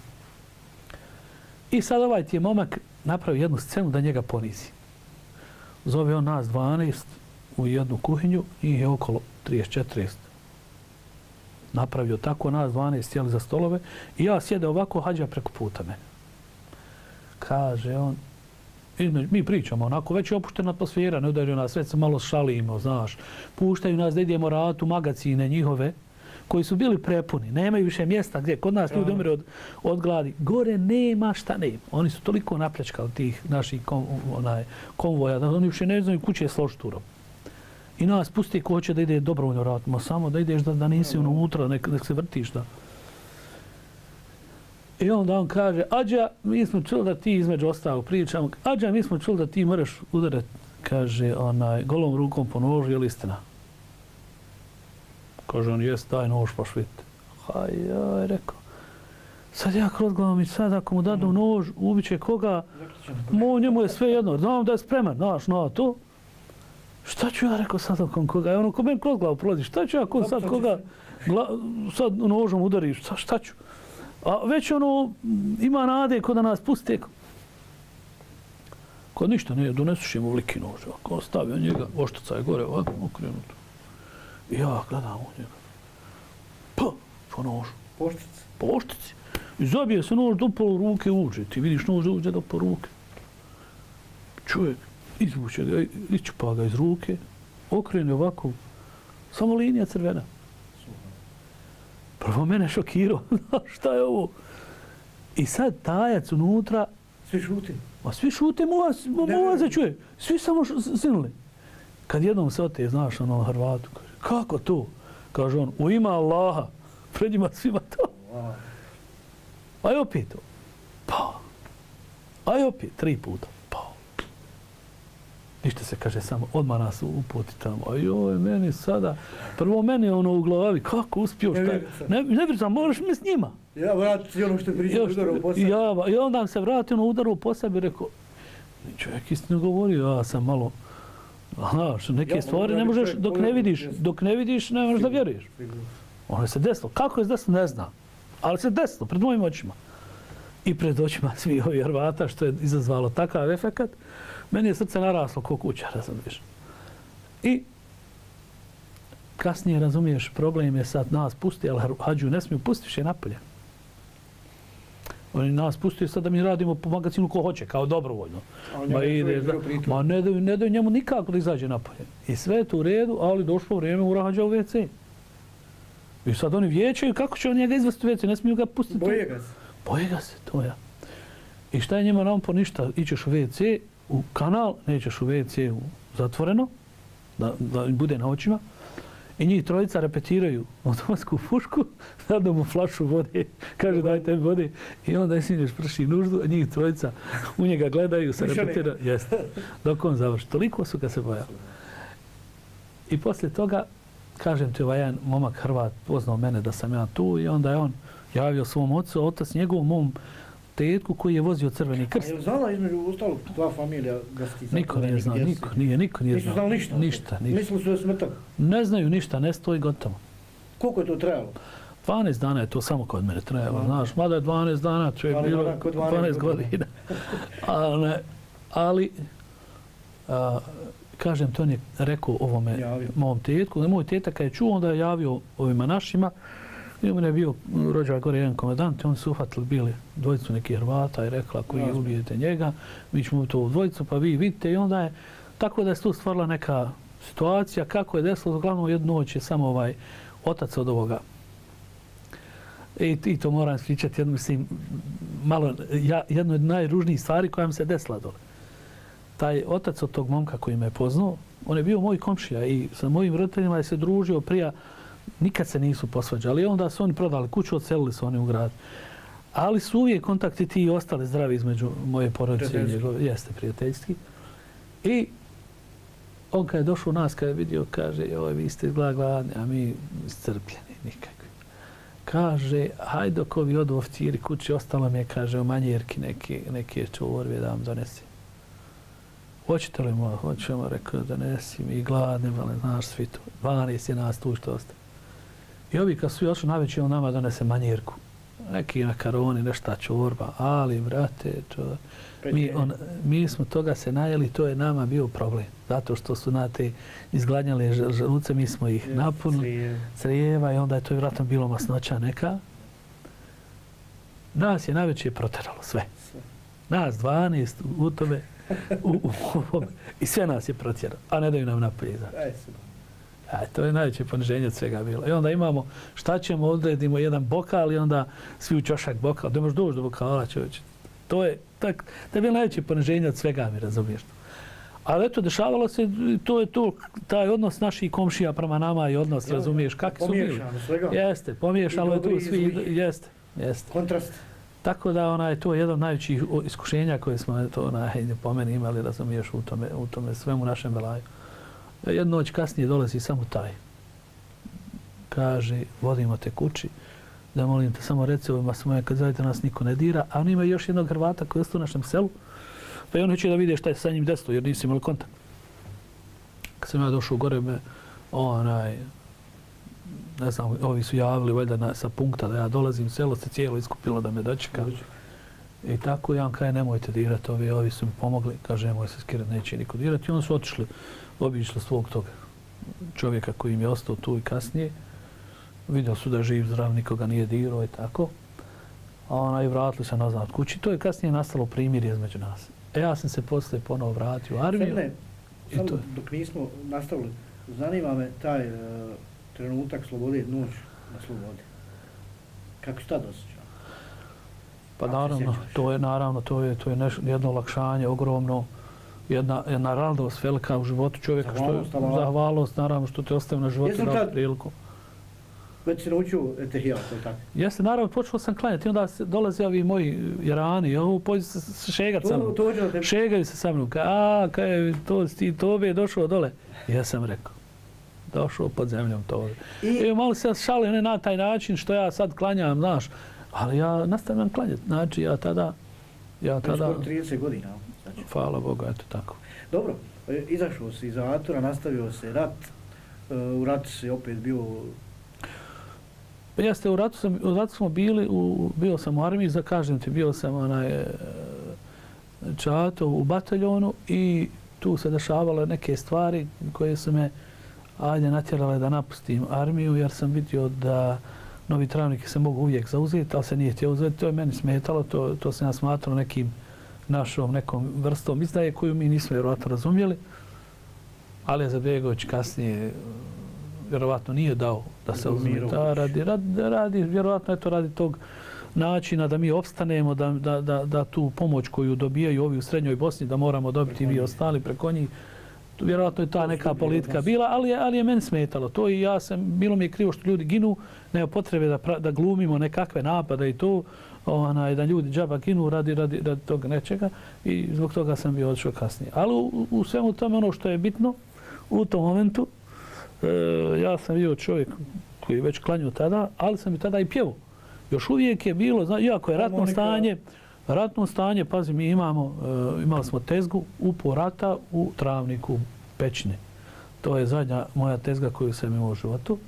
I sad ovaj ti je momak napravio jednu scenu da njega ponizi. Zove on nas dvanaest u jednu kuhinju, njih je okolo trideset četrdeset. Napravio tako nas dvanaest, sjeli za stolove i ja sjede ovako, Hadžija preko puta mene. Kaže on, mi pričamo onako, već je opuštena atmosfera, ne udaraju nas, već se malo šalimo, znaš. Puštaju nas da idemo raditi u magazine njihove, koji su bili prepuni, nemaju više mjesta gdje kod nas ljudi umire od, od gladi. Gore nema šta nema. Oni su toliko napljačkali tih naših kom, onaj, konvoja da oni više ne znaju kuće složiti urom. I nas pusti ko hoće da ide dobrovoljno raditi, samo da ideš da, da nisi unutra, nek, nek se vrtiš da. I onda on kaže, Adža, mi smo čuli da ti između ostalog pričamo, Adža, mi smo čuli da ti moraš udarati, kaže, onaj, golom rukom po nožu, je li istina? Kaže on, jes, daj nož pa švite. Haj, ja je rekao. Sad ja kroz glavom i sad ako mu dadu nož, ubiće koga, mo, njemu je sve jedno, znam da je spreman, znaš, na to. Šta ću ja rekao sad ako koga, ono ko meni kroz glavu prolazi, šta ću ja ako sad koga gla, sad nožom udariš, šta, šta ću? A već ono, ima nade ko da nas puste. Kod ništa ne, donesuš im u veliki nož, ako stavio njega, oštaca je gore, ovako okrenuto. I ja gledam u njega. Pa, po nožu. Poštici. Poštici. I zabije se nož do polu ruke uđe. Ti vidiš nož uđe do polu ruke. Čovjek izvuče ga, iščupa ga iz ruke, okrene ovako, samo linija crvena. Prvo mene šokirao, šta je ovo? I sad tajac unutra... Svi šute. A svi šute, muvaze čuje. Svi samo zinuli. Kad jednom se ote, znaš, ono Hrvatu, kaže, kako to? Kaže on, u ima Allaha, pred njima svima to. Aj opet to. Pa. Aj opet, tri puta. Pa. Ništa se kaže, samo odmah nas uputi tamo. Ajoj, meni sada, prvo meni ono u glavi, kako uspio, šta je? Ne, ne pričam, moraš mi s njima. Ja vrati ono što je pričao udaru po sebi. Ja, i onda se vrati ono udaru po sebi i rekao, čovjek istinu govorio, ja sam malo... Znaš, neke ja, stvari ne možeš, dok ne vidiš, dok ne vidiš, ne možeš da vjeruješ. Ono se desilo. Kako je se desilo, ne znam. Ali se desilo, pred mojim očima. I pred očima svih ovih Hrvata, što je izazvalo takav efekat, meni je srce naraslo ko kuća, razumiješ. I kasnije, razumiješ, problem je sad nas pusti, ali hađu ne smiju pustiš je napolje. Oni nas pustaju sad da mi radimo po magazinu ko hoće, kao dobrovoljno. Ma, ide, da, ma ne daju, ne daju njemu nikako da izađe napolje. I sve je to u redu, ali došlo vrijeme u hađa u ve ce. I sad oni vijećaju kako će on njega izvesti u ve ce, ne smiju ga pustiti. Boje ga se. Boje ga se, to ja. I šta je njima nampor ništa, ićeš u ve ce, u kanal, nećeš u ve ce u zatvoreno, da, da bude na očima. I njih trojica repetiraju automatsku pušku, dadu mu flašu vode, kaže dajte mi vode i onda Esinješ prši nuždu, a njih trojica u njega gledaju, se repetira, jeste, dok on završi. Toliko su ga se bojali. I poslije toga, kažem ti, ovaj jedan momak Hrvat poznao mene da sam ja tu i onda je on javio svom ocu, otac njegovom mom tetku koji je vozio Crveni krst. A je znala između ostalog dva familija da si ti niko nije znao, niko nije, niko nije znao. Nisu znali ništa? Ništa, ništa. Mislili su da je smrtak? Ne znaju ništa, ne stoji gotovo. Koliko je to trajalo? dvanaest dana je to samo kod mene trebalo, znaš, mada je dvanaest dana, to je bilo dvanaest godina. ali, ali a, kažem, to on je rekao ovome javio. Mom tetku, moj teta kad je čuo, onda je javio ovima našima. I on je bio rođak gore jedan komandant i oni su uhvatili bili dvojicu nekih Hrvata i rekla ako vi ubijete njega, mi ćemo to u dvojicu pa vi vidite i onda je tako da je tu stvarila neka situacija kako je desilo, uglavnom jednu noć je samo ovaj otac od ovoga. I, i to moram ispričati, jedno mislim, malo, ja, jedno od najružnijih stvari koja mi se desila dole. Taj otac od tog momka koji me poznao, on je bio moj komšija i sa mojim roditeljima je se družio prija. Nikad se nisu posvađali. Onda su oni prodali kuću, odselili su oni u grad. Ali su uvijek kontakti ti i ostali zdravi između moje porodice i njegove. Jeste, prijateljski. I on kad je došao u nas, kad je vidio, kaže, joj, vi ste izgleda gladni, a mi iscrpljeni, nikakvi. Kaže, hajde dok ovi odu oficiri kući, ostalo mi je, kaže, u manjerki neke, neke čorbe da vam donesim. Hoćete li mu? Hoćemo, rekao, donesi mi i gladni, ali znaš svi to. dvanaest je nas tu što ostaje. I ovi kad su još najveći, on nama donese manjerku. Neki makaroni, nešta čorba, ali, brate, čo, mi, on, mi smo toga se najeli, to je nama bio problem. Zato što su na te izgladnjale želuce, mi smo ih napunili, crijeva i onda je to vjerojatno bilo masnoća neka. Nas je najveće proteralo, sve. Nas dvanaest u tome, u, u, u, i sve nas je protjeralo, a ne daju nam napolje izaći. A, to je najveće poniženje od svega bilo. I onda imamo, šta ćemo, odredimo jedan bokal i onda svi u čošak bokal. Da možeš doći do bokala, čovječe. To je, tak, to je bilo najveće poniženje od svega, mi razumiješ. Ali eto, dešavalo se, to je to, taj odnos naših komšija prema nama i odnos, ja, razumiješ, kakvi su bili. Svega. Jeste, pomiješalo je tu svi, jeste, jeste. Kontrast. Tako da ona je to jedan od najvećih iskušenja koje smo to onaj, po meni imali, razumiješ, u tome, u tome svemu našem belaju. Jednu noć kasnije dolazi samo taj. Kaže, vodimo te kući, da molim te, samo reci ovima svoje, kad zavite nas niko ne dira, a on ima još jednog Hrvata koji je u našem selu, pa i on hoće da vide šta je sa njim desilo, jer nisu imali kontakt. Kad sam ja došao gore, me, onaj, ne znam, ovi su javili valjda na, sa punkta da ja dolazim, selo se cijelo iskupilo da me dočeka. I tako ja vam kaže, nemojte dirati, ovi, ovi su mi pomogli, kaže, nemoj se skirati, neće niko dirati. I onda su otišli, obišli svog toga čovjeka koji im je ostao tu i kasnije. Vidio su da živ, zdrav, nikoga nije dirao i tako. A ona i vratili se nazad kući. To je kasnije nastalo primirje između nas. E ja sam se poslije ponovo vratio u armiju. Ne, samo dok nismo nastavili, zanima me taj uh, trenutak slobode, noć na slobodi. Kako si tad osjećao? Pa naravno, to je naravno, to je, to je neš, jedno olakšanje, ogromno. Jedna, jedna radost velika u životu čovjeka, zahvalnost, što je zahvalnost, naravno, što te ostaje na životu na priliku. Već si naučio etehijat, to je tako? Jeste, naravno, počeo sam klanjati, onda dolaze ovi moji jerani, ovo pođi se šegat sa mnom. Šegaju se sa mnom, a, kaj, to, ti tobe je došao dole. Ja sam rekao, došao pod zemljom tobe. I e, malo se šalim ne na taj način što ja sad klanjam, znaš, ali ja nastavljam klanjati, znači ja tada... Ja tada... Skoro trideset godina. Znači. Hvala Bogu, eto tako. Dobro, izašao si iz zatvora, nastavio se rat, u ratu si opet bio... Pa jeste, u ratu, sam, u ratu smo bili, u, bio sam u armiji, za kažem ti, bio sam onaj čato u bataljonu i tu se dešavale neke stvari koje su me ajde natjerala je da napustim armiju jer sam vidio da novi travniki se mogu uvijek zauzeti, ali se nije htio uzeti. To je meni smetalo, to, to se ja smatrao nekim našom nekom vrstom izdaje koju mi nismo vjerovatno razumjeli. Ali Izetbegović kasnije vjerovatno nije dao da se uzme. Da, radi, radi, radi, vjerovatno je to radi tog načina da mi opstanemo, da, da, da, da tu pomoć koju dobijaju ovi u Srednjoj Bosni, da moramo dobiti mi ostali preko njih. Vjerovatno je ta neka politika bila, ali je, ali je meni smetalo to i ja sam, bilo mi je krivo što ljudi ginu, nema potrebe da, pra, da glumimo nekakve napada i to, onaj, da ljudi džaba ginu radi, radi, radi toga nečega i zbog toga sam bio odšao kasnije. Ali u, u svemu tome ono što je bitno u tom momentu, e, ja sam bio čovjek koji je već klanjao tada, ali sam i tada i pjevao. Još uvijek je bilo, zna, iako je ratno stanje, ratno stanje, pazi, mi imamo, uh, imali smo tezgu u porata u Travniku Pećine. To je zadnja moja tezga koju sam imao u životu.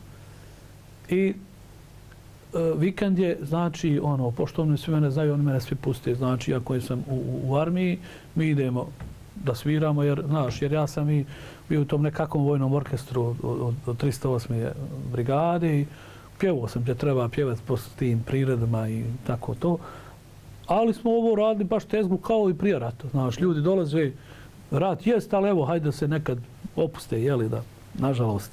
I uh, vikend je, znači, ono, pošto oni svi mene znaju, oni mene svi puste. Znači, ako sam u, u, u armiji, mi idemo da sviramo, jer, znaš, jer ja sam i bio u tom nekakvom vojnom orkestru od, od, od tristo osme brigade i pjevao sam gdje treba pjevati po tim priredama i tako to. Ali smo ovo radili baš tezgu kao i prije rata. Znaš, ljudi dolaze, rat jest, ali evo, hajde se nekad opuste, jeli da, nažalost,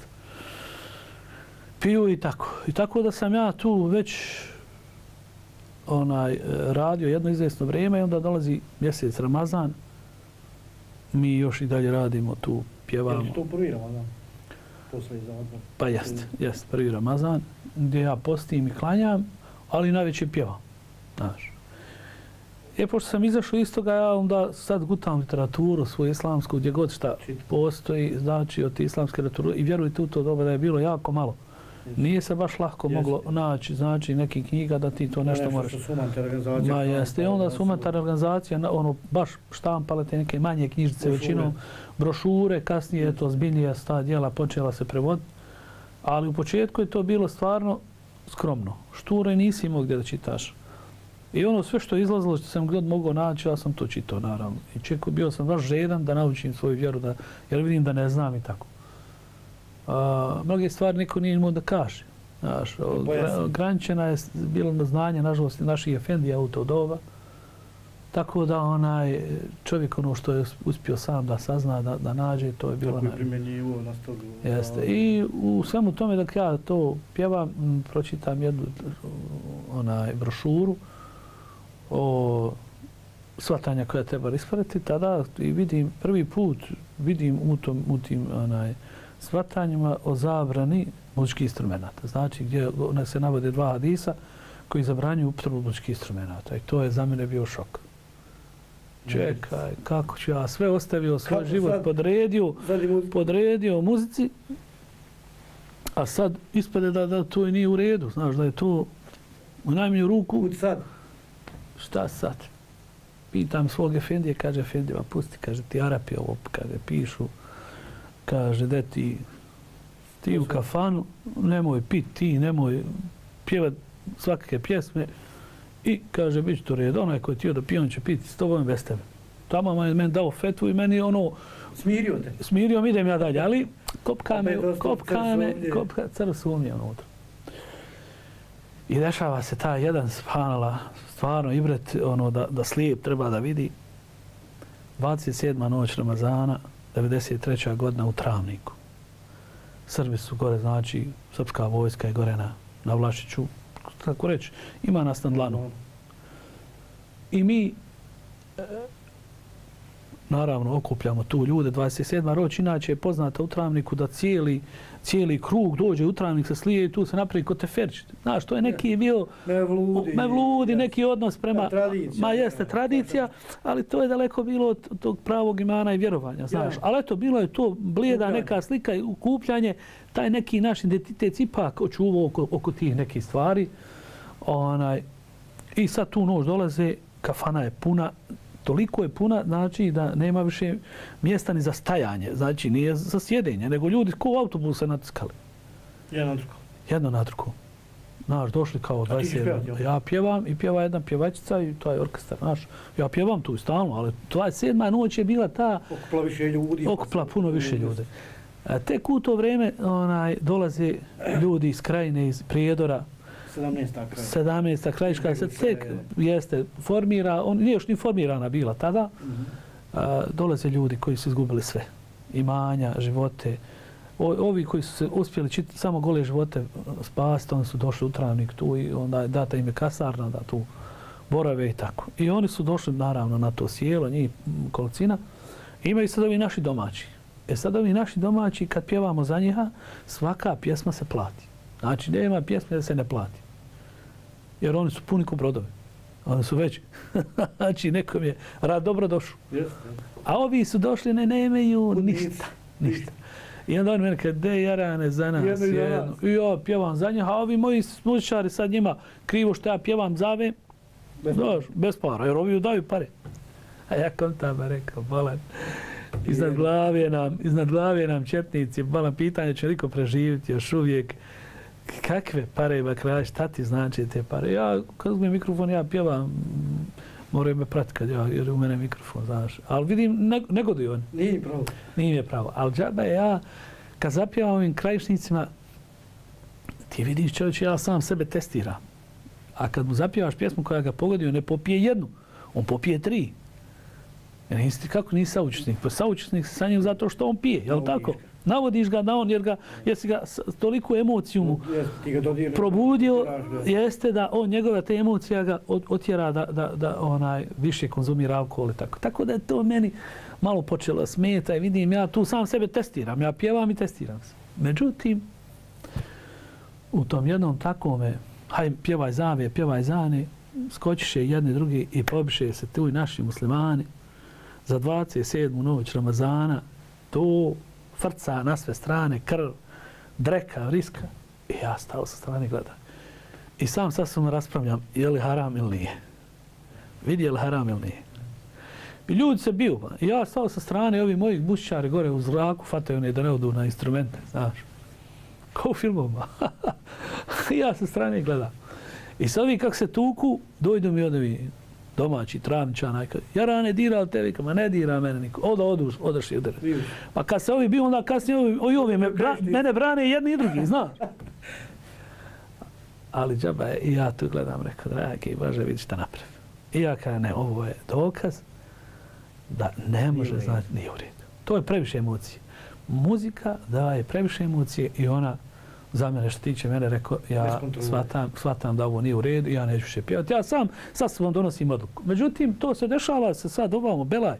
piju i tako. I tako da sam ja tu već onaj, radio jedno izvjesno vrijeme i onda dolazi mjesec Ramazan. Mi još i dalje radimo tu, pjevamo. Je li to prvi Ramazan? Posle iza odmah? Pa jest, jest, prvi Ramazan, gdje ja postim i klanjam, ali najveće pjevam, znaš. E, pošto sam izašao iz toga, ja onda sad gutam literaturu svoju islamsku, gdje god šta postoji, znači od islamske literature. I vjerujte u to doba da je bilo jako malo. Nije se baš lahko moglo naći, znači, nekih knjiga da ti to nešto moraš. Nešto sumanta organizacija. Ma jeste, i onda sumanta organizacija, ono, baš štampale te neke manje knjižice, većinom brošure, kasnije je to zbiljnija sta djela počela se prevoditi. Ali u početku je to bilo stvarno skromno. Šture nisi imao gdje da čitaš. I ono sve što je izlazilo, što sam god mogao naći, ja sam to čitao, naravno. I čekao, bio sam baš žedan da naučim svoju vjeru, da, jer vidim da ne znam i tako. A, mnoge stvari niko nije imao da kaže. Znaš, ograničena je bilo na znanje, nažalost, naših efendija u to doba. Tako da onaj čovjek ono što je uspio sam da sazna, da, da nađe, to je bilo... Tako je primjenjivo, nastavljeno. Jeste. I u svemu tome dok ja to pjevam, m, pročitam jednu onaj, brošuru o shvatanja koja treba ispraviti, tada i vidim prvi put, vidim u, tom, u tim onaj, shvatanjima o zabrani muzičkih instrumenta. Znači gdje se navode dva hadisa koji zabranjuju upotrebu muzičkih instrumenta. I to je za mene bio šok. Čekaj, kako ću ja sve ostavio, svoj kako život sad, podredio, podredio muzici, a sad ispade da, da to i nije u redu. Znaš, da je to u najmanju ruku... Kud sad? Šta sad? Pitam svog efendije, kaže efendijeva, pusti, kaže ti Arapi ovo, kaže, pišu, kaže, de ti, ti u kafanu, nemoj pit ti, nemoj pjevat svakake pjesme i kaže, bit će to red, onaj koji je tio da pije, on će piti s tobom bez tebe. Tamo je meni dao fetvu i meni ono... Smirio te? Smirio, idem ja dalje, ali kopka me, kopka me, kopka, crv sumnje unutra. I dešava se taj jedan, subhanallah, stvarno ibret, ono, da, da slijep treba da vidi. dvadeset sedma noć Ramazana, devedeset treća godina u Travniku. Srbi su gore, znači, srpska vojska je gore na, na Vlašiću. Tako reći, ima nas na dlanu. I mi, e, naravno, okupljamo tu ljude. dvadeset sedma noć, inače je poznata u Travniku da cijeli, cijeli krug dođe u Travnik se slije i tu se napravi koteferč. Znaš, to je neki bio... Mevludi. Mevludi, neki odnos prema... Tradicija. Ma jeste, tradicija, ali to je daleko bilo od tog pravog imana i vjerovanja, znaš. Ja. Ali eto, bilo je to blijeda neka slika i ukupljanje, taj neki naš identitet ipak očuvao oko, oko tih nekih stvari. Onaj, i sad tu noć dolaze, kafana je puna, toliko je puna, znači da nema više mjesta ni za stajanje, znači nije za sjedenje, nego ljudi ko u autobusu se natiskali. Jedno na drugo. Jedno na drugo. Znaš, došli kao dvadeset sedam. Ja pjevam i pjeva jedna pjevačica i to je orkestar, znaš. Ja pjevam tu stalno, ali dvadeset sedma noć je bila ta... Okupla više ljudi. Okupla puno više ljudi. A tek u to vrijeme onaj, dolaze ljudi iz krajine, iz Prijedora, sedamnaesta kraj. sedamnaesta krajiška se tek jeste formira, on nije još ni formirana bila tada. Mm-hmm. A, dolaze ljudi koji su izgubili sve. Imanja, živote. O, ovi koji su se uspjeli čit, samo gole živote spasiti, oni su došli u Travnik tu i onda je data im je kasarna da tu borave i tako. I oni su došli naravno na to sjelo, njih kolicina. Imaju sad ovi naši domaći. E sad ovi naši domaći, kad pjevamo za njiha, svaka pjesma se plati. Znači, nema pjesme da se ne plati. Jer oni su puni ko brodovi. Oni su veći. Znači, nekom je rad dobro došao. A ovi su došli, ne, nemaju ništa. Ništa. I onda oni meni kaže, de jarane za nas jedno. jedno. I ja pjevam za njih, a ovi moji muzičari sad njima krivo što ja pjevam zave, bez, Doš, bez para, jer ovi daju pare. A ja kontama rekao, bolan, iznad glave nam, iznad glave nam četnici, bolan, pitanje će niko preživiti još uvijek. Kakve pare ima kraj, šta ti znači te pare? Ja, kad uzmem mikrofon, ja pjevam, moraju me pratiti kad ja, jer u mene mikrofon, znaš. Ali vidim, ne, ne goduju oni. Nije mi pravo. Nije mi pravo. Ali džaba je ja, kad zapjevam ovim krajišnicima, ti vidiš čovječ, ja sam sebe testiram. A kad mu zapjevaš pjesmu koja ga pogodi, on ne popije jednu, on popije tri. Jer nisi, kako nisi saučesnik? Pa saučesnik se sa njim zato što on pije, jel tako? Navodiš ga da on, jer, ga, jer si ga toliko emociju mu probudio, jeste da on, njegove te emocija ga otjera da, da, da onaj više konzumira alkohol i tako. Tako da je to meni malo počelo smeta i vidim, ja tu sam sebe testiram, ja pjevam i testiram se. Međutim, u tom jednom takome, hajde pjevaj zave, pjevaj zane, skočiše jedni drugi i pobiše se tu i naši muslimani za dvadeset sedmu noć Ramazana, to frca na sve strane, krv, dreka, vriska. I ja stao sa strane gledam. I sam sad sam raspravljam, je li haram ili nije. Vidi je li haram ili nije. I ljudi se biju. I ja stao sa strane, ovi moji bušićari gore u zraku, fataju ne da ne odu na instrumente, znaš. Kao u filmovima. I ja sa strane gledam. I sad vi kako se tuku, dojdu mi odovi domaći Travničana, jarane dira li tebi, ma ne dira mene niko, oda oduš, odaš i udara. Pa kad se ovi bio, onda kasnije ovi, ovi, ovi me, bra, mene brane jedni i drugi, znaš. Ali džaba je, i ja tu gledam, rekao, dragi Bože, vidi šta napravi. I ja kada ne, ovo je dokaz da ne može znači, nije u redu. To je previše emocije. Muzika daje previše emocije i ona, za mene što tiče mene, rekao, ja shvatam, shvatam da ovo nije u redu i ja neću više pjevati. Ja sam sa sobom donosim odluku. Međutim, to se dešava se sad ovamo, Belaj.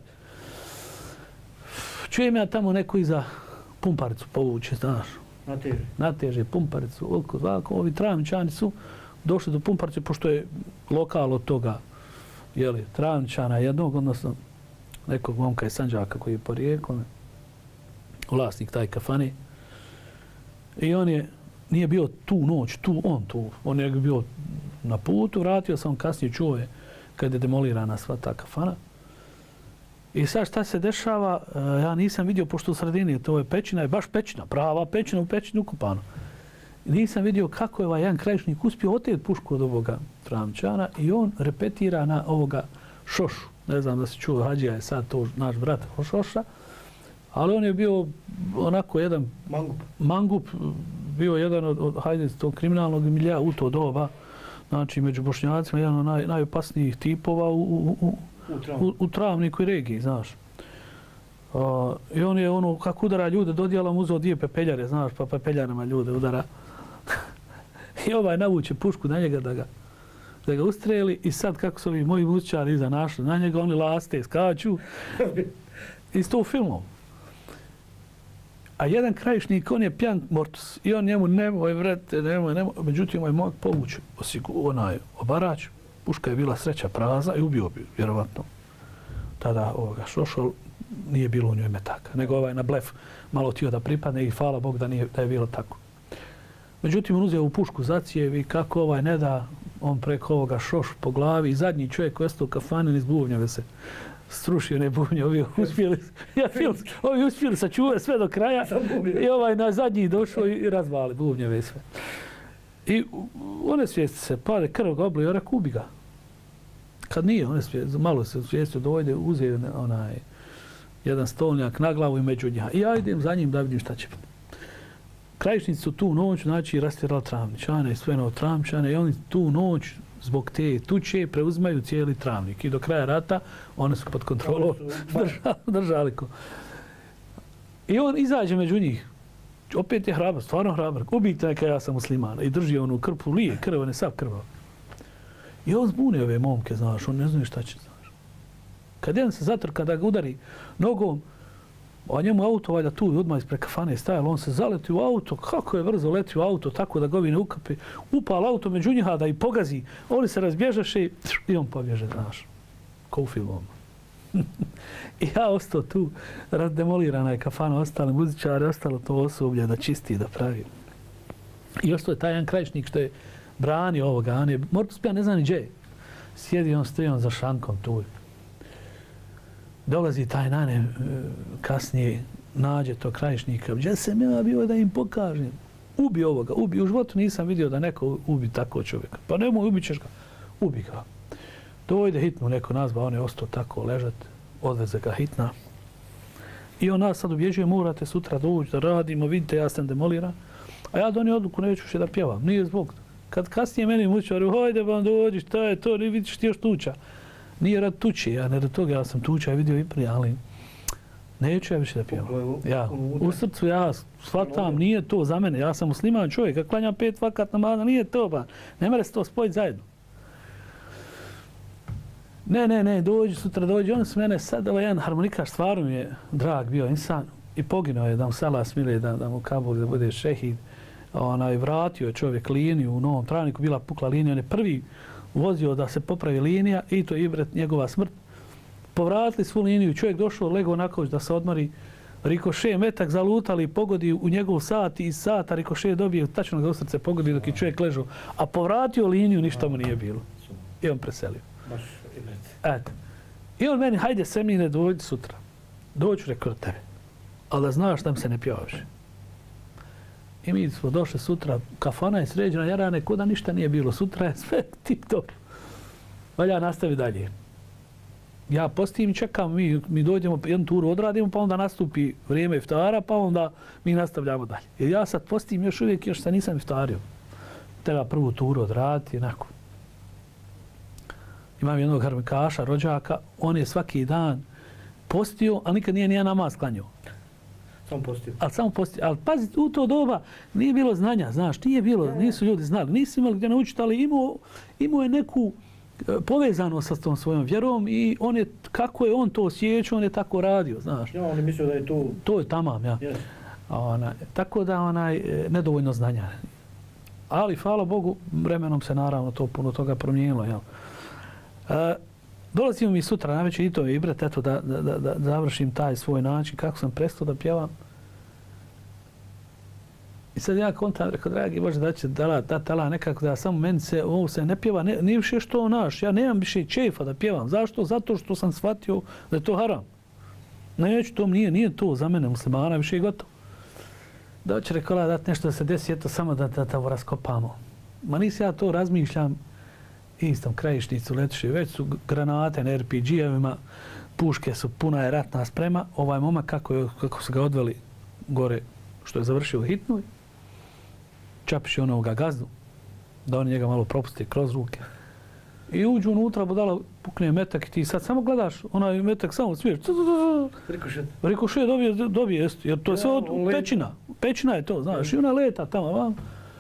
Čujem ja tamo neko iza pumparicu povuče, znaš. Nateže. Nateže pumparicu, oliko, ovako, ovi Travničani su došli do pumparice, pošto je lokal od toga, jeli, Travničana jednog, odnosno nekog momka iz Sandžaka koji je porijeklom, vlasnik taj kafane. I on je, nije bio tu noć, tu on tu, on je bio na putu, vratio sam kasnije čuo je kad je demolirana sva ta kafana. I sad šta se dešava, ja nisam vidio, pošto u sredini, to je pećina, je baš pećina, prava pećina u pećini ukupano. Nisam vidio kako je ovaj jedan krajišnik uspio oteti pušku od ovoga Travničana i on repetira na ovoga Šošu. Ne znam da se čuo, Hadžija je sad to naš brat Šoša, ali on je bio onako jedan mangup, mangup bio jedan od, od hajde, tog kriminalnog milija u to doba, znači među Bošnjacima, jedan od naj, najopasnijih tipova u, u, u, u, u Travniku i regiji, znaš. Uh, I on je ono, kako udara ljude, dodijelom uzeo dvije pepeljare, znaš, pa pepeljarama ljude udara. I ovaj navuče pušku na njega da ga, da ga ustreli i sad kako su ovi moji muzičari iza našli na njega, oni laste, skaču. Iz tog filmom. A jedan krajišnik, on je pjan mortus i on njemu nemoj vrete, nemoj, nemoj. Međutim, ovaj momak povuče onaj obarač, puška je bila sreća prazna i ubio bi, vjerovatno. Tada ovoga Šošol nije bilo u njoj metaka, nego ovaj na blef malo tio da pripadne i hvala Bog da, nije, da je bilo tako. Međutim, on uzeo u pušku za cijevi, kako ovaj ne da, on preko ovoga Šošu po glavi i zadnji čovjek koji je stao u kafanin iz bubnjave se srušio ne bubnje, ovi uspjeli, ja film, ovi uspjeli sačuvati sve do kraja i ovaj na zadnji došao i razvali bubnjeve sve. I one svijesti se, pade krv ga oblio, rak ubi ga. Kad nije, one svijesti, malo se svijestio dojde, uzeo onaj jedan stolnjak na glavu i među njih. I ja idem za njim da vidim šta će biti. Krajišnici su tu noć, znači, rastjerali Travničane i sve Travničane i oni tu noć zbog te tuče preuzimaju cijeli Travnik. I do kraja rata one su pod kontrolom držali, držali ko. I on izađe među njih. Opet je hrabar, stvarno hrabar. Ubijte neka, ja sam musliman. I drži onu krpu, lije krv, on je sav krvav. I on zbuni ove momke, znaš, on ne znaju šta će, znaš. Kad jedan se zatrka da ga udari nogom, a njemu auto valjda tu odmah ispred kafane stajalo, on se zaleti u auto, kako je brzo leti u auto, tako da ga ovi ne ukapi, upal auto među njiha da i pogazi, oni se razbježaše i on pobježe, znaš, ko u filmom. I ja ostao tu, razdemolirana je kafana, ostali muzičari, ostalo to osoblje da čisti, da pravi. I ostao je taj jedan krajišnik što je branio ovoga, on je, možda spija, ne zna ni gdje je. Sjedi on, stoji on za šankom tu. Dolazi taj nane kasnije, nađe to krajišnika. Gdje sam ja bio da im pokažem? Ubi ovoga, ubi. U životu nisam vidio da neko ubi tako čovjeka. Pa nemoj, ubit ćeš ga. Ubi ga. Dojde hitno neko nazva, on je ostao tako ležat. Odveze ga hitna. I on nas sad ubježuje, morate sutra doći da radimo, vidite, ja sam demoliran. A ja donio odluku, neću više da pjevam. Nije zbog. Kad kasnije meni mučari, hajde vam dođi, šta je to, ne vidiš ti još tuča. Nije rad tuče, ja ne rad toga, ja sam tuča i vidio i prije, ali neću ja više da pjevam. Ja, u srcu ja shvatam, nije to za mene, ja sam musliman čovjek, kad klanjam pet vakat namaza, nije to, ba, ne mere se to spojiti zajedno. Ne, ne, ne, dođi sutra, dođi, on s mene sad, ovaj jedan harmonikaš, stvarno mi je drag bio insan i poginuo je da mu sala smilije, da, da mu kabog da bude šehid. Onaj, vratio je čovjek liniju u Novom Travniku, bila pukla linija, on je prvi vozio da se popravi linija i to je ibret njegova smrt. Povratili svu liniju, čovjek došao, legao na kauč da se odmori, rikoše metak zalutali, pogodi u njegov sat i iz sata rikoše dobije, tačno ga u srce pogodi dok je čovjek ležao, a povratio liniju, ništa mu nije bilo. I on preselio. Eto. I on meni, hajde se mi ne dođi sutra. Doću, rekao do tebe. Ali da znaš da mi se ne pjevaš. I mi smo došli sutra, kafana je sređena, jarane, ko da ništa nije bilo. Sutra je sve tip top. Valja nastavi dalje. Ja postim i čekam, mi, mi dođemo, jednu turu odradimo, pa onda nastupi vrijeme iftara, pa onda mi nastavljamo dalje. Jer ja sad postim još uvijek, još se nisam iftario. Treba prvu turu odraditi, jednako. Imam jednog harmonikaša, rođaka, on je svaki dan postio, ali nikad nije nijedan namaz klanjao. Samo postio. Ali samo postio. Ali pazi, u to doba nije bilo znanja, znaš, nije bilo, nisu ljudi znali, nisu imali gdje naučiti, ali imao, imao je neku povezano sa tom svojom vjerom i on je, kako je on to osjećao, on je tako radio, znaš. Ja, on je mislio da je to... To je tamam, ja. Yes. Ona, tako da onaj, nedovoljno znanja. Ali, hvala Bogu, vremenom se naravno to puno toga promijenilo, jel. E, dolazimo mi sutra na večer i to je ibret, eto da, da, da, da završim taj svoj način, kako sam prestao da pjevam. I sad ja kontam, rekao, dragi Bože, da će dala, da tala nekako da samo meni se, ovo se ne pjeva, ne, nije više što naš, ja nemam više čefa da pjevam. Zašto? Zato što sam shvatio da je to haram. Neću, to nije, nije to za mene muslimana, više je gotovo. Da će rekao, dati nešto da se desi, eto samo da, da, da raskopamo. Ma nisi ja to razmišljam, istom krajišnicu letiše, već su granate na er pe ge-evima, puške su, puna je ratna sprema. Ovaj momak kako, je, kako su ga odveli gore, što je završio hitno, čapiši onoga gazdu, da oni njega malo propusti kroz ruke. I uđu unutra, budala, pukne metak i ti sad samo gledaš, onaj metak samo smiješ. Rikošet. Rikošet dobije, dobije, jer to je sve od pećina. Pećina je to, znaš, i ona leta tamo vam.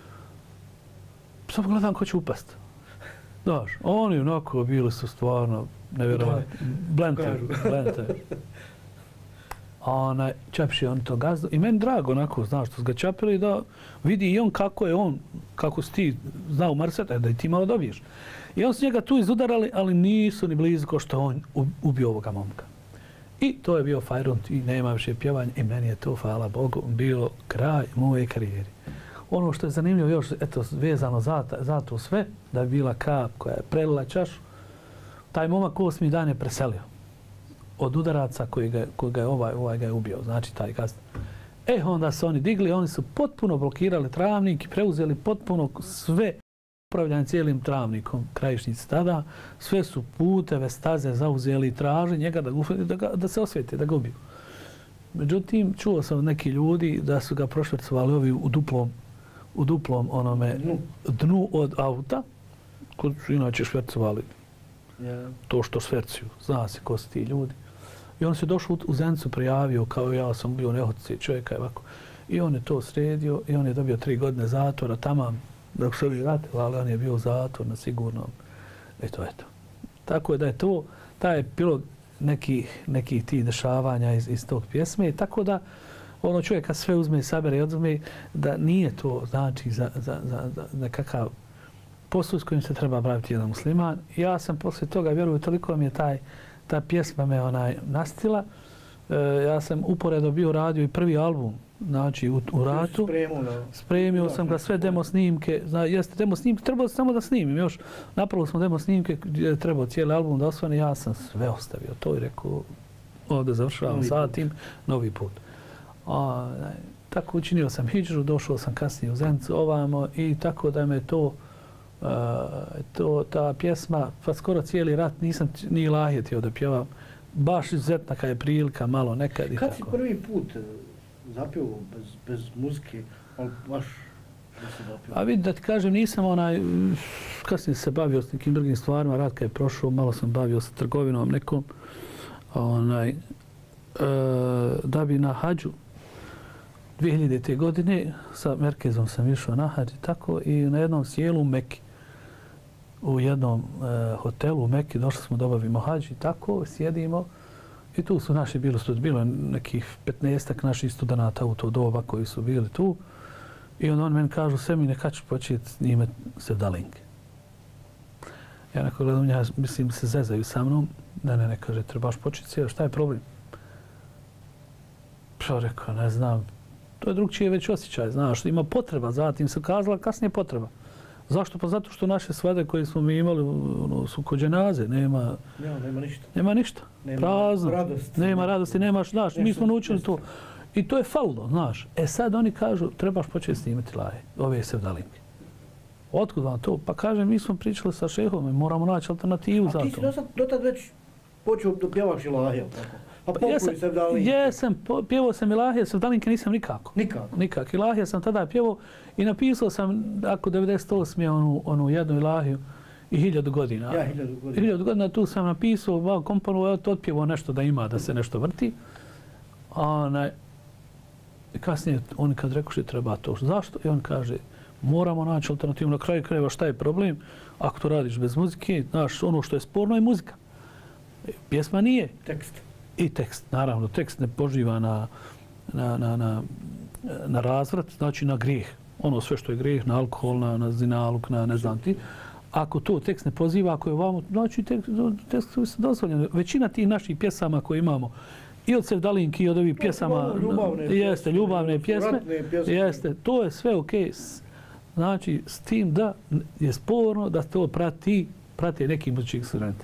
Samo gledam ko će upast. Znaš, oni onako bili su stvarno nevjerovani. Blenter, blenter. A onaj, čapiši on to gazdo. I meni drago onako, znaš, što su ga čapili da vidi i on kako je on, kako si ti znao marseta, da i ti malo dobiješ. I on su njega tu izudarali, ali nisu ni blizu ko što on ubio ovoga momka. I to je bio fajrunt i nema više pjevanja i meni je to, hvala Bogu, bilo kraj moje karijeri. Ono što je zanimljivo još, eto, vezano za, za to sve, da je bila kap koja je prelila čašu, taj momak osmi dan je preselio od udaraca koji ga, koji ga je ovaj, ovaj ga je ubio, znači taj gazda. E, onda su oni digli, oni su potpuno blokirali Travnik i preuzeli potpuno sve upravljanje cijelim Travnikom, krajišnici tada, sve su puteve, staze zauzeli i traže njega da, da, ga, da se osvijete, da ga ubiju. Međutim, čuo sam od nekih ljudi da su ga prošvercovali ovi u duplom, u duplom onome Dnu. dnu od auta, koji su inače švercovali Ja. to što švercuju. Zna se ko su ti ljudi. I on se došao u Zenicu, prijavio kao ja sam bio nehotice čovjeka i ovako. I on je to sredio i on je dobio tri godine zatvora tamam dok su ovi ratovali, on je bio u zatvor na sigurnom. Eto, eto. Tako je da je to, taj epilog nekih, nekih tih dešavanja iz, iz tog pjesme. Tako da ono čovjek kad sve uzme i sabere i odzme, da nije to znači za, za, za, za nekakav posao s kojim se treba baviti jedan musliman. Ja sam poslije toga, vjerujem, toliko mi je taj, ta pjesma me onaj nastila. E, ja sam uporedo bio radio i prvi album, znači u, u ratu. Spremio, da. Spremio sam ga sve demo snimke. Zna, jeste demo snimke, trebalo samo da snimim još. Napravili smo demo snimke gdje je trebao cijeli album da osvane. Ja sam sve ostavio to i rekao ovdje završavam sa tim, novi put. A, tako učinio sam hidžru, došao sam kasnije u Zenicu ovamo i tako da me to Uh, to, ta pjesma, pa skoro cijeli rat nisam ni ilahije htio da pjevam. Baš izuzetna kad je prilika, malo nekad i Kad tako. si prvi put zapio bez, bez muzike, ali baš da se zapio? A vidi da ti kažem, nisam onaj, kasnije se bavio s nekim drugim stvarima, rat kad je prošao, malo sam bavio sa trgovinom nekom, onaj, uh, da bi na hađu dvije hiljadite. godine sa Merkezom sam išao na hađ i tako i na jednom sjelu u Meki, u jednom e, hotelu u Meki, došli smo da obavimo hađ i tako, sjedimo i tu su naši bili, su bilo nekih petnaestak naših studenata u to doba koji su bili tu i onda on meni kažu, sve mi nekad ću početi snimati sevdalinke. Ja neko gledam, ja mislim se zezaju sa mnom, ne, ne, ne, kaže, trebaš početi sjeti, šta je problem? Pa rekao, ne znam, to je drugčije već osjećaj, znaš, ima potreba, zatim se kazala kasnije potreba. Zašto? Pa zato što naše svade koje smo mi imali ono, su kod dženaze, nema, Ja, nema ništa. nema ništa, Nema prazno, radosti. nema radosti, nemaš, znaš, mi smo naučili to. Nešto. I to je falilo, znaš. E sad oni kažu, trebaš početi snimati laje, ove sevdalinke. Otkud vam to? Pa kažem, mi smo pričali sa šehom i moramo naći alternativu za A ti si to. do sad, do tad već počeo da pjevaš ilahije, tako? Pa Pa pokuj jesam, sevdalinke. jesam, po- pjevao sam ilahije, sevdalinke nisam nikako. Nikako. Nikak. Ilahija sam tada pjevao i napisao sam, ako devedeset osme onu, onu jednu ilahiju i hiljadu godina. Ja, hiljadu godina. Hiljadu godina tu sam napisao, malo komponovao, to otpjevao nešto da ima, da se nešto vrti. A onaj, kasnije oni kad rekoše treba to. Zašto? I on kaže, moramo naći alternativu. Na kraju krajeva šta je problem? Ako to radiš bez muzike, znaš, ono što je sporno je muzika. Pjesma nije. Tekst. I tekst, naravno, tekst ne poživa na, na, na, na, na razvrat, znači na grijeh. Ono sve što je grijeh, na alkohol, na, na zinaluk, na ne znam ti. Ako to tekst ne poziva, ako je ovamo, znači tekst, tekst su dozvoljeni. Većina tih naših pjesama koje imamo, i od sevdalinki, i od ovih pjesama, ljubavne jeste, pjesme, ljubavne pjesme, ratne pjesme. jeste, to je sve okej. Okay. Znači, s tim da je sporno da to prati, prati neki muzički instrumenti.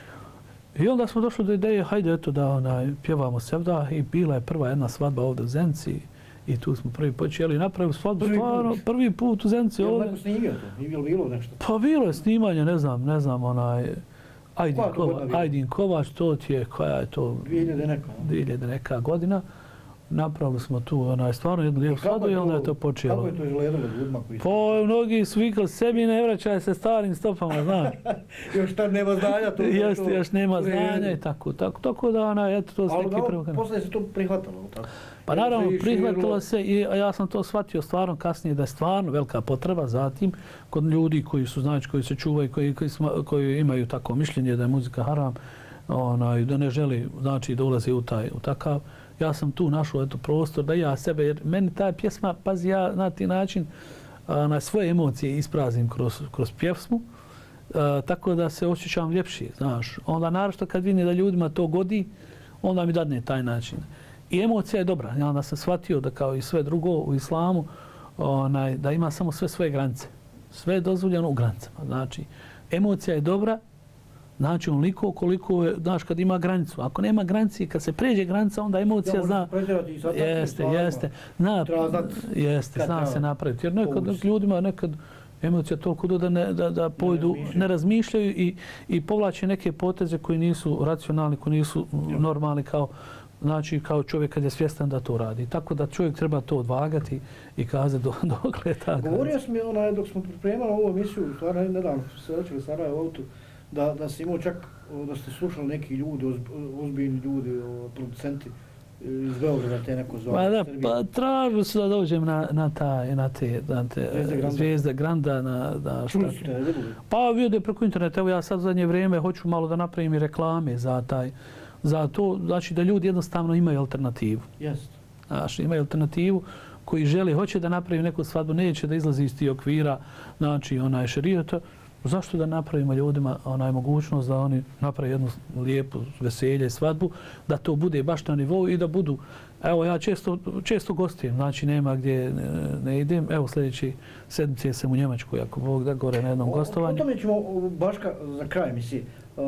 I onda smo došli do ideje, hajde eto da onaj, pjevamo sevda i bila je prva jedna svadba ovdje u Zenici i tu smo prvi počeli napraviti svadbu, Prvi stvarno, put. prvi put u Zenici. Je li ovdje. neko snimio to? Nije li bilo nešto? Pa bilo je snimanje, ne znam, ne znam, onaj, Ajdin, Koja to Kova, godina bila? Ajdin Kovač, to ti je, koja je to, dvije hiljade neka. dvije hiljade neka godina. Napravili smo tu onaj, stvarno jednu lijepu Kako svadbu i onda je to Kako počelo. je to izgledalo ljudima koji su? Pa mnogi su vikali, sebi ne vraćaj se starim stopama, znaš. Još tad nema znanja. To, Jeste, to- još nema u redu. znanja i tako, tako, tako da ona, eto, to su Ali neki da, prvi. posle se to prihvatalo, tako? Pa Jer naravno, se i prihvatilo širilo- se i ja sam to shvatio stvarno kasnije da je stvarno velika potreba zatim kod ljudi koji su, znači, koji se čuvaju, koji, koji, sma, koji imaju tako mišljenje da je muzika haram, onaj, da ne želi, znači, da ulaze u taj, u takav. Ja sam tu našao eto prostor da ja sebe, jer meni ta pjesma, pazi, ja na ti način a, na svoje emocije isprazim kroz, kroz pjesmu, a, tako da se osjećam ljepši, znaš. Onda naravno kad vidim da ljudima to godi, onda mi dadne taj način. I emocija je dobra. Ja onda sam shvatio da kao i sve drugo u islamu, onaj, da ima samo sve svoje granice. Sve je dozvoljeno u granicama. Znači, emocija je dobra, znači onoliko koliko je, znaš, kad ima granicu. Ako nema granice, kad se pređe granica, onda emocija Ja, zna... možeš pretjerati i sa takvim Jeste, stvarima. jeste. Zna, Treba znat jeste, kad zna treba se napraviti. Jer nekad povući. ljudima nekad emocija toliko da, ne, da, da pojdu, razmišljaju. ne razmišljaju i, i povlače neke poteze koji nisu racionalni, koji nisu Ja. normalni kao znači kao čovjek kad je svjestan da to radi. Tako da čovjek treba to odvagati i kazati do, dokle je ta. Govorio sam mi onaj, dok smo pripremali ovu emisiju, stvarno nedavno smo se vraćali Sarajevo autu, da, da si imao čak, da ste slušali neki ljudi, ozbiljni ljudi, producenti iz Beograda, te neko zove. Pa da, pa tražu se da dođem na, na, taj, na te, na te Zvijezde Granda. Na, na Čuli ste, ne bilo? Pa vidio preko interneta, evo ja sad zadnje vrijeme hoću malo da napravim i reklame za taj, za to, znači da ljudi jednostavno imaju alternativu. Jeste. Znači, imaju alternativu koji žele, hoće da napravi neku svadbu, neće da izlazi iz tih okvira, znači onaj šerijata. Zašto da napravimo ljudima onaj mogućnost da oni naprave jednu lijepu veselje, svadbu, da to bude baš na nivou i da budu, evo ja često, često gostim, znači nema gdje ne, ne idem, evo sljedeći sedmice sam u Njemačkoj, ako Bog da, gore na jednom gostovanju. O tome ćemo baš ka, za kraj misli. Uh,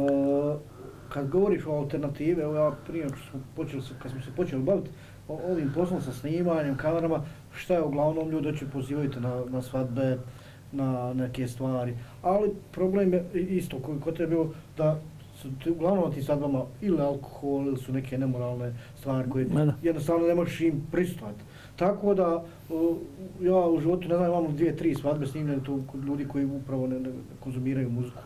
kad govoriš o alternative, evo ja prije što smo počeli, kad smo se počeli baviti ovim poslom sa snimanjem, kamerama, šta je uglavnom ljudi će pozivati na, na svadbe, na neke stvari, ali problem je isto koji kod tebe bio da su uglavnom na tim svadbama ili alkohol ili su neke nemoralne stvari koje jednostavno ne možeš im pristojati. Tako da ja u životu ne znam, imamo dvije, tri svadbe snimljene tu kod ljudi koji upravo ne, ne konzumiraju muziku.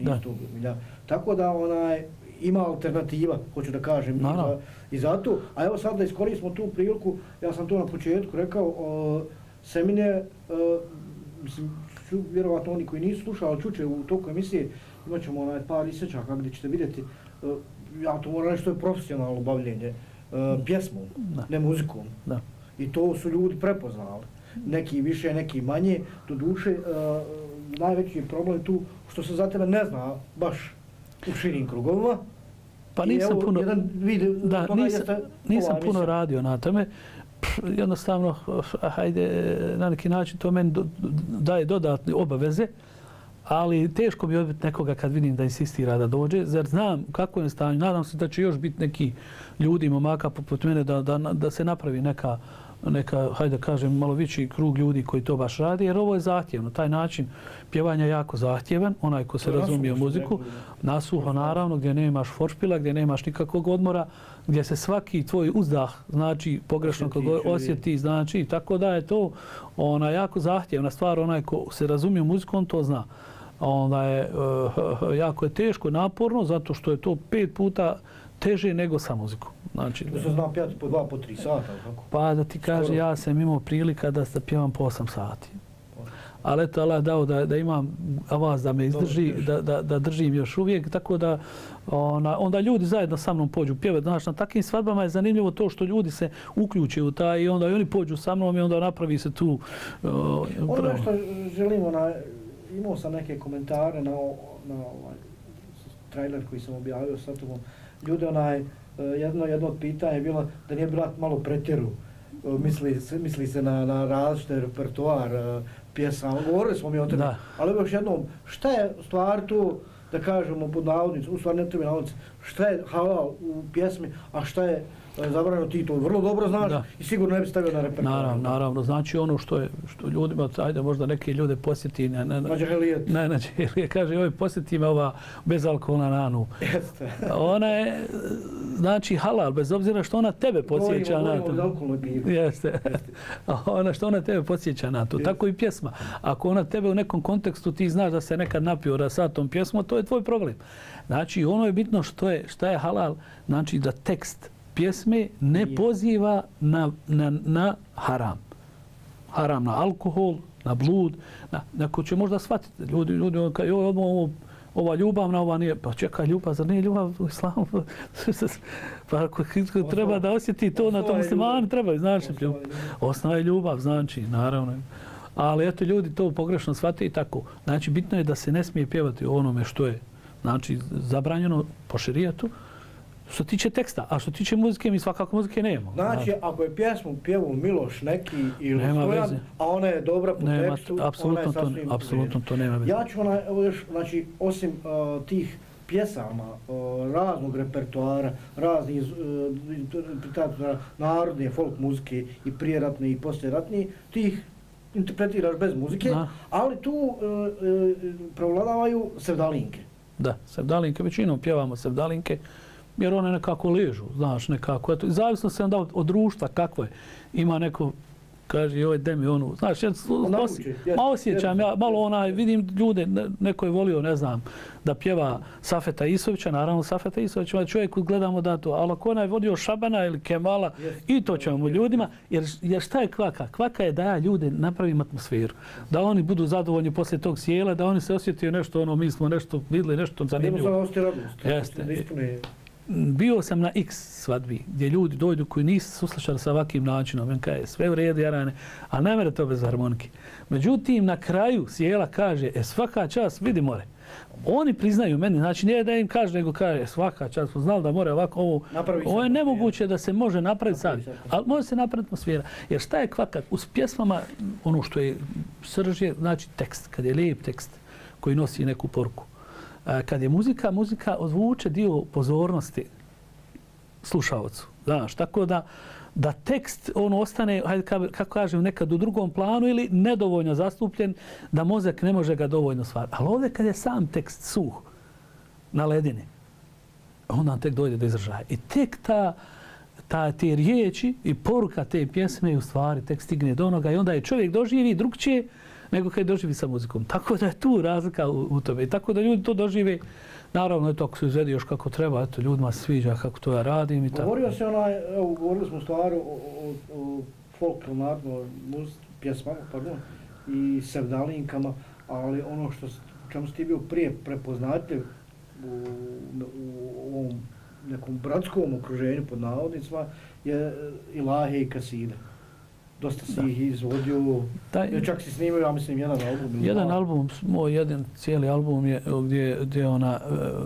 Ja. Tako da onaj, ima alternativa, hoću da kažem, i, za, i zato. A evo sad da iskoristimo tu priliku, ja sam to na početku rekao, o, semine, o, mislim, ču, vjerovatno oni koji nisu slušali, ali čuće u toku emisije, imat ćemo onaj par isječaka gdje ćete vidjeti, uh, ja to moram reći, to je profesionalno bavljenje uh, pjesmom, da. Ne muzikom. Da. I to su ljudi prepoznali. Neki više, neki manje. Do duše, uh, najveći problem tu što se za tebe ne zna baš u širim krugovima. Pa nisam evo, puno, jedan vid, da, nisam, nisam puno radio na tome. Jednostavno, hajde, na neki način to meni do, daje dodatne obaveze, ali teško mi odbiti nekoga kad vidim da insistira da dođe, jer znam kako je stanju. Nadam se da će još biti neki ljudi, momaka poput mene, da, da, da se napravi neka, neka, hajde kažem, malo veći krug ljudi koji to baš radi, jer ovo je zahtjevno. Taj način pjevanja je jako zahtjevan, onaj ko se razumije u muziku, nasuho naravno, gdje nemaš foršpila, gdje nemaš nikakvog odmora, gdje se svaki tvoj uzdah, znači pogrešno kako osjeti, znači, tako da je to ona jako zahtjevna stvar, onaj ko se razumije u muziku, on to zna. Onda je, uh, jako je teško, naporno, zato što je to pet puta teže nego sa muzikom. Znači, da se zna pjevati po dva, po tri sata, tako? Pa da ti kaže, ja sam imao prilika da se pjevam po osam sati. Ali eto, Allah dao da, da imam avaz da me izdrži, da, da, da držim još uvijek, tako da ona, onda ljudi zajedno sa mnom pođu pjevati. Znaš, na takvim svadbama je zanimljivo to što ljudi se uključe u taj i onda i oni pođu sa mnom i onda napravi se tu... Uh, ono što želimo, na, imao sam neke komentare na, na ovaj trailer koji sam objavio sa tobom. Ljudi, onaj, jedno, jedno od pitanja je bilo da nije brat malo pretjeru. Misli, misli se na, na različite repertoar pjesama. Govorili smo mi o tebe. Ali još jednom, šta je stvar tu, da kažemo pod navodnicu, u stvari ne treba navodnicu, šta je halal u pjesmi, a šta je zabranjeno, ti to vrlo dobro znaš da. I sigurno ne bi stavio na repertoar. Naravno, naravno. Znači ono što je što ljudima, ajde možda neke ljude posjeti na na na džahilijet. Ne, na džahilijet. Kaže, oj, posjeti me ova bezalkoholna nanu. Jeste. Ona je, znači, halal, bez obzira što ona tebe podsjeća na to. Govorimo o Jeste. Ona što ona tebe podsjeća na to. Jeste. Tako i pjesma. Ako ona tebe u nekom kontekstu ti znaš da se nekad napio sa tom pjesmom, to je tvoj problem. Znači, ono je bitno što je, šta je halal, znači da tekst pjesme ne poziva na, na, na haram. Haram na alkohol, na blud, na, neko će možda shvatiti. Ljudi, ljudi kaj, joj, ovo, ova ljubavna, ova nije, pa čekaj, ljubav, zar nije ljubav u islamu? Pa ako treba da osjeti to na tom muslimanu, treba, znači, osnova je ljubav, znači, naravno. Ali eto, ljudi to pogrešno shvate i tako. Znači, bitno je da se ne smije pjevati o onome što je, znači, zabranjeno po šerijatu, što tiče teksta, a što tiče muzike, mi svakako muzike nemamo. Znači, ako je pjesmu pjevao Miloš neki ili Stojan, a ona je dobra po nema, tekstu, ona je sasvim... Apsolutno to nema veze. Ja ću ona, evo još, znači, osim uh, tih pjesama, uh, raznog repertoara, raznih uh, narodne folk muzike i prijeratne i posljeratne, tih interpretiraš bez muzike, da. Ali tu uh, uh, prevladavaju sevdalinke. Da, sevdalinke, većinom pjevamo sevdalinke. jer one nekako ležu, znaš, nekako. Eto, zavisno se onda od, od društva kakvo je. Ima neko, kaže, joj, de mi onu, znaš, ja osje, malo osjećam, ja malo onaj, vidim ljude, neko je volio, ne znam, da pjeva Safeta Isovića, naravno Safeta Isovića, čovjek gledamo da to, ali ako onaj je vodio Šabana ili Kemala, i to ćemo ljudima, jer, jer šta je kvaka? Kvaka je da ja ljude napravim atmosferu, da oni budu zadovoljni poslije tog sjela, da oni se osjetio nešto, ono, mi smo nešto vidjeli, nešto zanimljivo. Nemo za radost. Jeste. Bio sam na X svadbi gdje ljudi dođu koji nisu suslušali sa ovakvim načinom, on kaže sve u redu, Jarane, a ne mere to bez harmonike. Međutim, na kraju sjela kaže, e svaka čast, vidi more. Oni priznaju meni, znači nije da im kaže, nego kaže, svaka čast, smo znali da more ovako, ovo, ovo je nemoguće da se može napraviti sad, ali može se napraviti atmosfera. Jer šta je kvaka? Uz pjesmama, ono što je srž je, znači tekst, kad je lijep tekst koji nosi neku poruku. Kad je muzika, muzika odvuče dio pozornosti slušalcu. Znaš, tako da, da tekst on ostane, hajde, kako kažem, nekad u drugom planu ili nedovoljno zastupljen, da mozak ne može ga dovoljno stvarati. Ali ovdje kad je sam tekst suh na ledini, onda tek dojde do izražaja. I tek ta, ta, te riječi i poruka te pjesme u stvari tek stigne do onoga i onda je čovjek doživi drugčije nego kad doživi sa muzikom. Tako da je tu razlika u, u tome. I tako da ljudi to dožive, naravno, eto, ako se izvedi još kako treba, eto, ljudima se sviđa kako to ja radim i tako. Govorio se onaj, evo, govorili smo stvari o, o, o folklornoj pjesmama, pardon, i sevdalinkama, ali ono što, čemu si ti bio prije prepoznatljiv u, u ovom nekom bratskom okruženju pod navodnicima je ilahije i kaside. Dosta si ih izvodio, taj, čak si snimio, ja mislim, jedan album. Jedan dva. album, moj jedan cijeli album je gdje, gdje ona,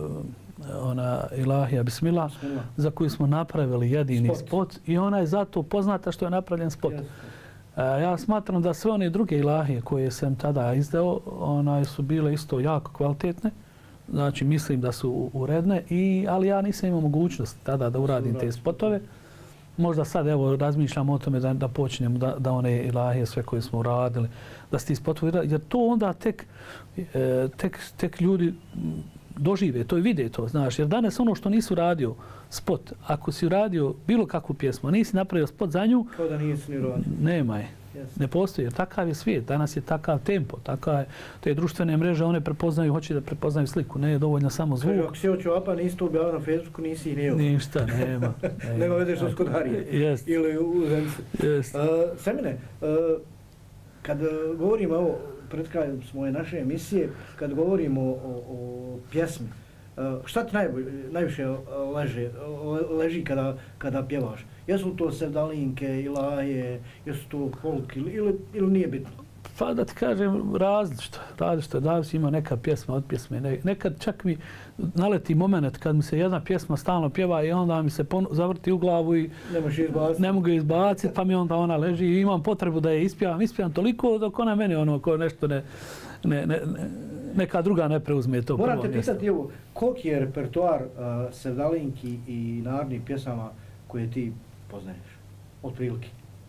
ona Ilahija Bismillah, Bismillah, za koju smo napravili jedini spot. spot i ona je zato poznata što je napravljen spot. Yes. Ja smatram da sve one druge Ilahije koje sam tada izdao, ona su bile isto jako kvalitetne. Znači, mislim da su uredne, i, ali ja nisam imao mogućnost tada da uradim te spotove. Možda sad, evo, razmišljam o tome da, da počnemo da, da one ilahije sve koje smo uradili, da se ti spotovi, jer to onda tek, e, tek, tek ljudi dožive to i vide to, znaš. Jer danas ono što nisi uradio spot, ako si uradio bilo kakvu pjesmu, nisi napravio spot za nju, kao da nisi ni uradio. Nema je. Yes. Ne postoji, jer takav je svijet, danas je takav tempo, takav je, te društvene mreže, one prepoznaju, hoće da prepoznaju sliku, ne je dovoljno samo zvuk. Kaže, ako si hoću apa, nisi to objavio na Facebooku, nisi i nijel. Ništa, nema. Nego vedeš od Skodarije yes. ili u Zemci. Yes. Uh, Semine, uh, kad govorimo, evo, pred krajem moje naše emisije, kad govorimo o, o, o pjesmi, uh, šta ti najbolj, najviše leže, leži kada, kada pjevaš? Jesu to sevdalinke, ilaje, jesu to folk ili, ili, ili nije bitno? Pa da ti kažem, različito. Različito. Danas ima neka pjesma od pjesme. Ne, nekad čak mi naleti moment kad mi se jedna pjesma stalno pjeva i onda mi se pon- zavrti u glavu i ne mogu izbaciti, pa mi onda ona leži i imam potrebu da je ispjevam. Ispjevam toliko dok ona mene ono ko nešto ne, ne, ne, neka druga ne preuzme to. Moram te pitati ovo, koliki je repertoar uh, sevdalinki i narodnih pjesama koje ti poznaješ? Od prilike?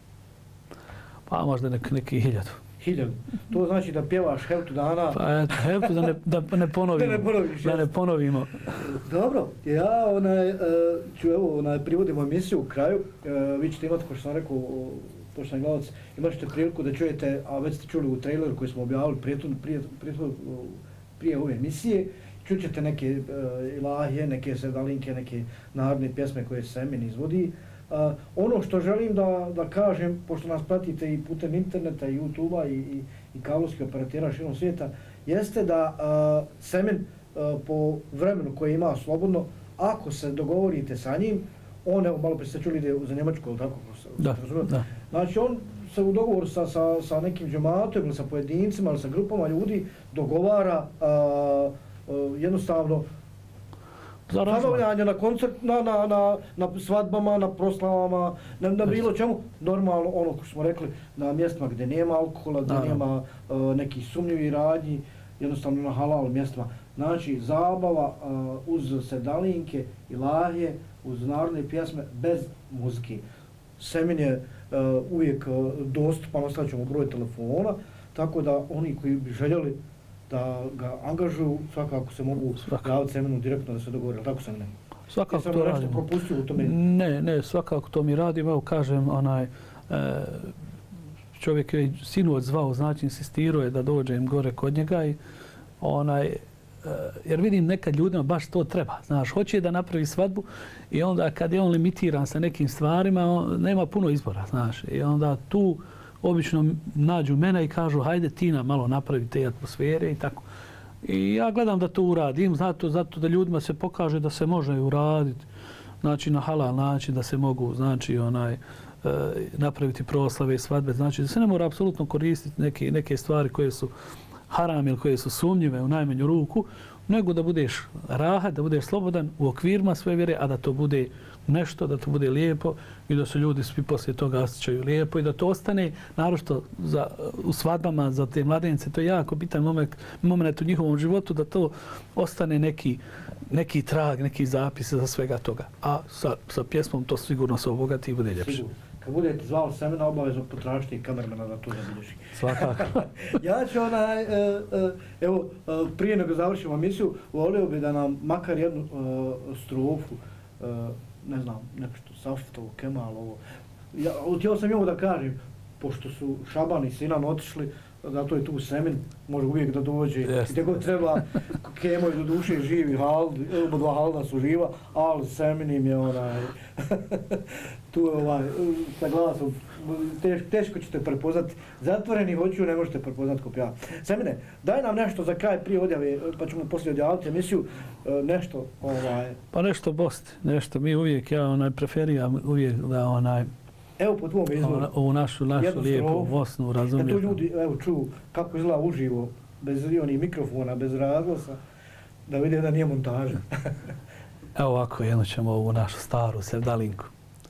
Pa možda nek, neki hiljadu. Hiljadu. To znači da pjevaš Heftu dana. Pa eto, Heftu da ne, da ne ponovimo. da ne, ponoviš, da ne ponovimo. Dobro, ja onaj, uh, ću evo, onaj, privodimo emisiju u kraju. Uh, vi ćete imati, kao što sam rekao, poštovani gledalci, imat ćete priliku da čujete, a već ste čuli u traileru koji smo objavili prije, prije, prije, prije ove emisije, čućete neke uh, ilahije, neke sevdalinke, neke narodne pjesme koje se Semin izvodi. Uh, ono što želim da, da kažem, pošto nas pratite i putem interneta, i YouTube-a i, i, i kablovskih operatera širom svijeta, jeste da uh, Semin uh, po vremenu koje ima slobodno, ako se dogovorite sa njim, on, evo, malo prije ste čuli ide za Njemačku, ili tako? Da, da. Znači, on se u dogovoru sa, sa, sa nekim džematom ili sa pojedincima ili sa grupama ljudi dogovara uh, uh, jednostavno zabavljanje na koncert, na, na, na, na svadbama, na proslavama, na, na bilo čemu, normalno ono ko smo rekli, na mjestima gdje nema alkohola, gdje nema uh, nekih sumnjivih radnji, jednostavno na halal mjestima. Znači, zabava uh, uz sevdalinke, ilahije, uz narodne pjesme, bez muzike. Semin je uh, uvijek uh, dostupan, ostavit ćemo broj telefona, tako da oni koji bi željeli da ga angažuju, svakako se mogu javiti Seminu direktno da se dogovore, tako se ne? svakako to radimo. Propustio u tome? Ne, ne, svakako to mi radimo. Evo kažem, onaj, e, čovjek je sinoć zvao, znači insistirao je da dođem gore kod njega i onaj, e, jer vidim nekad ljudima baš to treba. Znaš, hoće da napravi svadbu i onda kad je on limitiran sa nekim stvarima, on, nema puno izbora, znaš. I onda tu obično nađu mene i kažu hajde ti nam malo napravi te atmosfere i tako. I ja gledam da to uradim, zato, zato da ljudima se pokaže da se može uraditi, znači na halal način, da se mogu, znači, onaj, e, napraviti proslave i svadbe, znači da se ne mora apsolutno koristiti neke, neke stvari koje su haram ili koje su sumnjive u najmanju ruku, nego da budeš rahat, da budeš slobodan u okvirima svoje vjere, a da to bude nešto, da to bude lijepo i da se ljudi svi poslije toga osjećaju lijepo i da to ostane, naročito za, u svadbama za te mladence, to je jako bitan moment, moment u njihovom životu, da to ostane neki, neki trag, neki zapis za svega toga. A sa, sa pjesmom to sigurno se obogati i bude ljepše. Sigurno. Kad budete zvali semena, obavezno potražite i kamermana da to zabilježi. Svakako. Ja ću onaj, e, e, evo, e, prije nego završimo emisiju, volio bi da nam makar jednu e, strofu, e, ne znam, nešto Saftovo, Kemalovo. Ja, htio sam ovo da kažem, pošto su Šaban i Sinan otišli, zato je tu Semin, može uvijek da dođe. Yes. I tako treba, Kemo je do duše živi, Haldi, oba dva Halda su živa, ali Semin im je onaj, tu je ovaj, sa glasom, teš, teško ćete prepoznati, zatvoreni očiju ne možete prepoznati kop ja. Semine, daj nam nešto za kraj prije odjave, pa ćemo poslije odjaviti emisiju, nešto, ovaj... Pa nešto Bosti, nešto, mi uvijek, ja onaj preferijam uvijek da onaj, evo po tvom izvoru. Ovu našu, našu lijepu Bosnu, razumijem. Da to ljudi evo, čuju kako izgleda uživo, bez onih mikrofona, bez razglasa, da vide da nije montaža. Evo ovako, jedno ćemo ovu našu staru sevdalinku.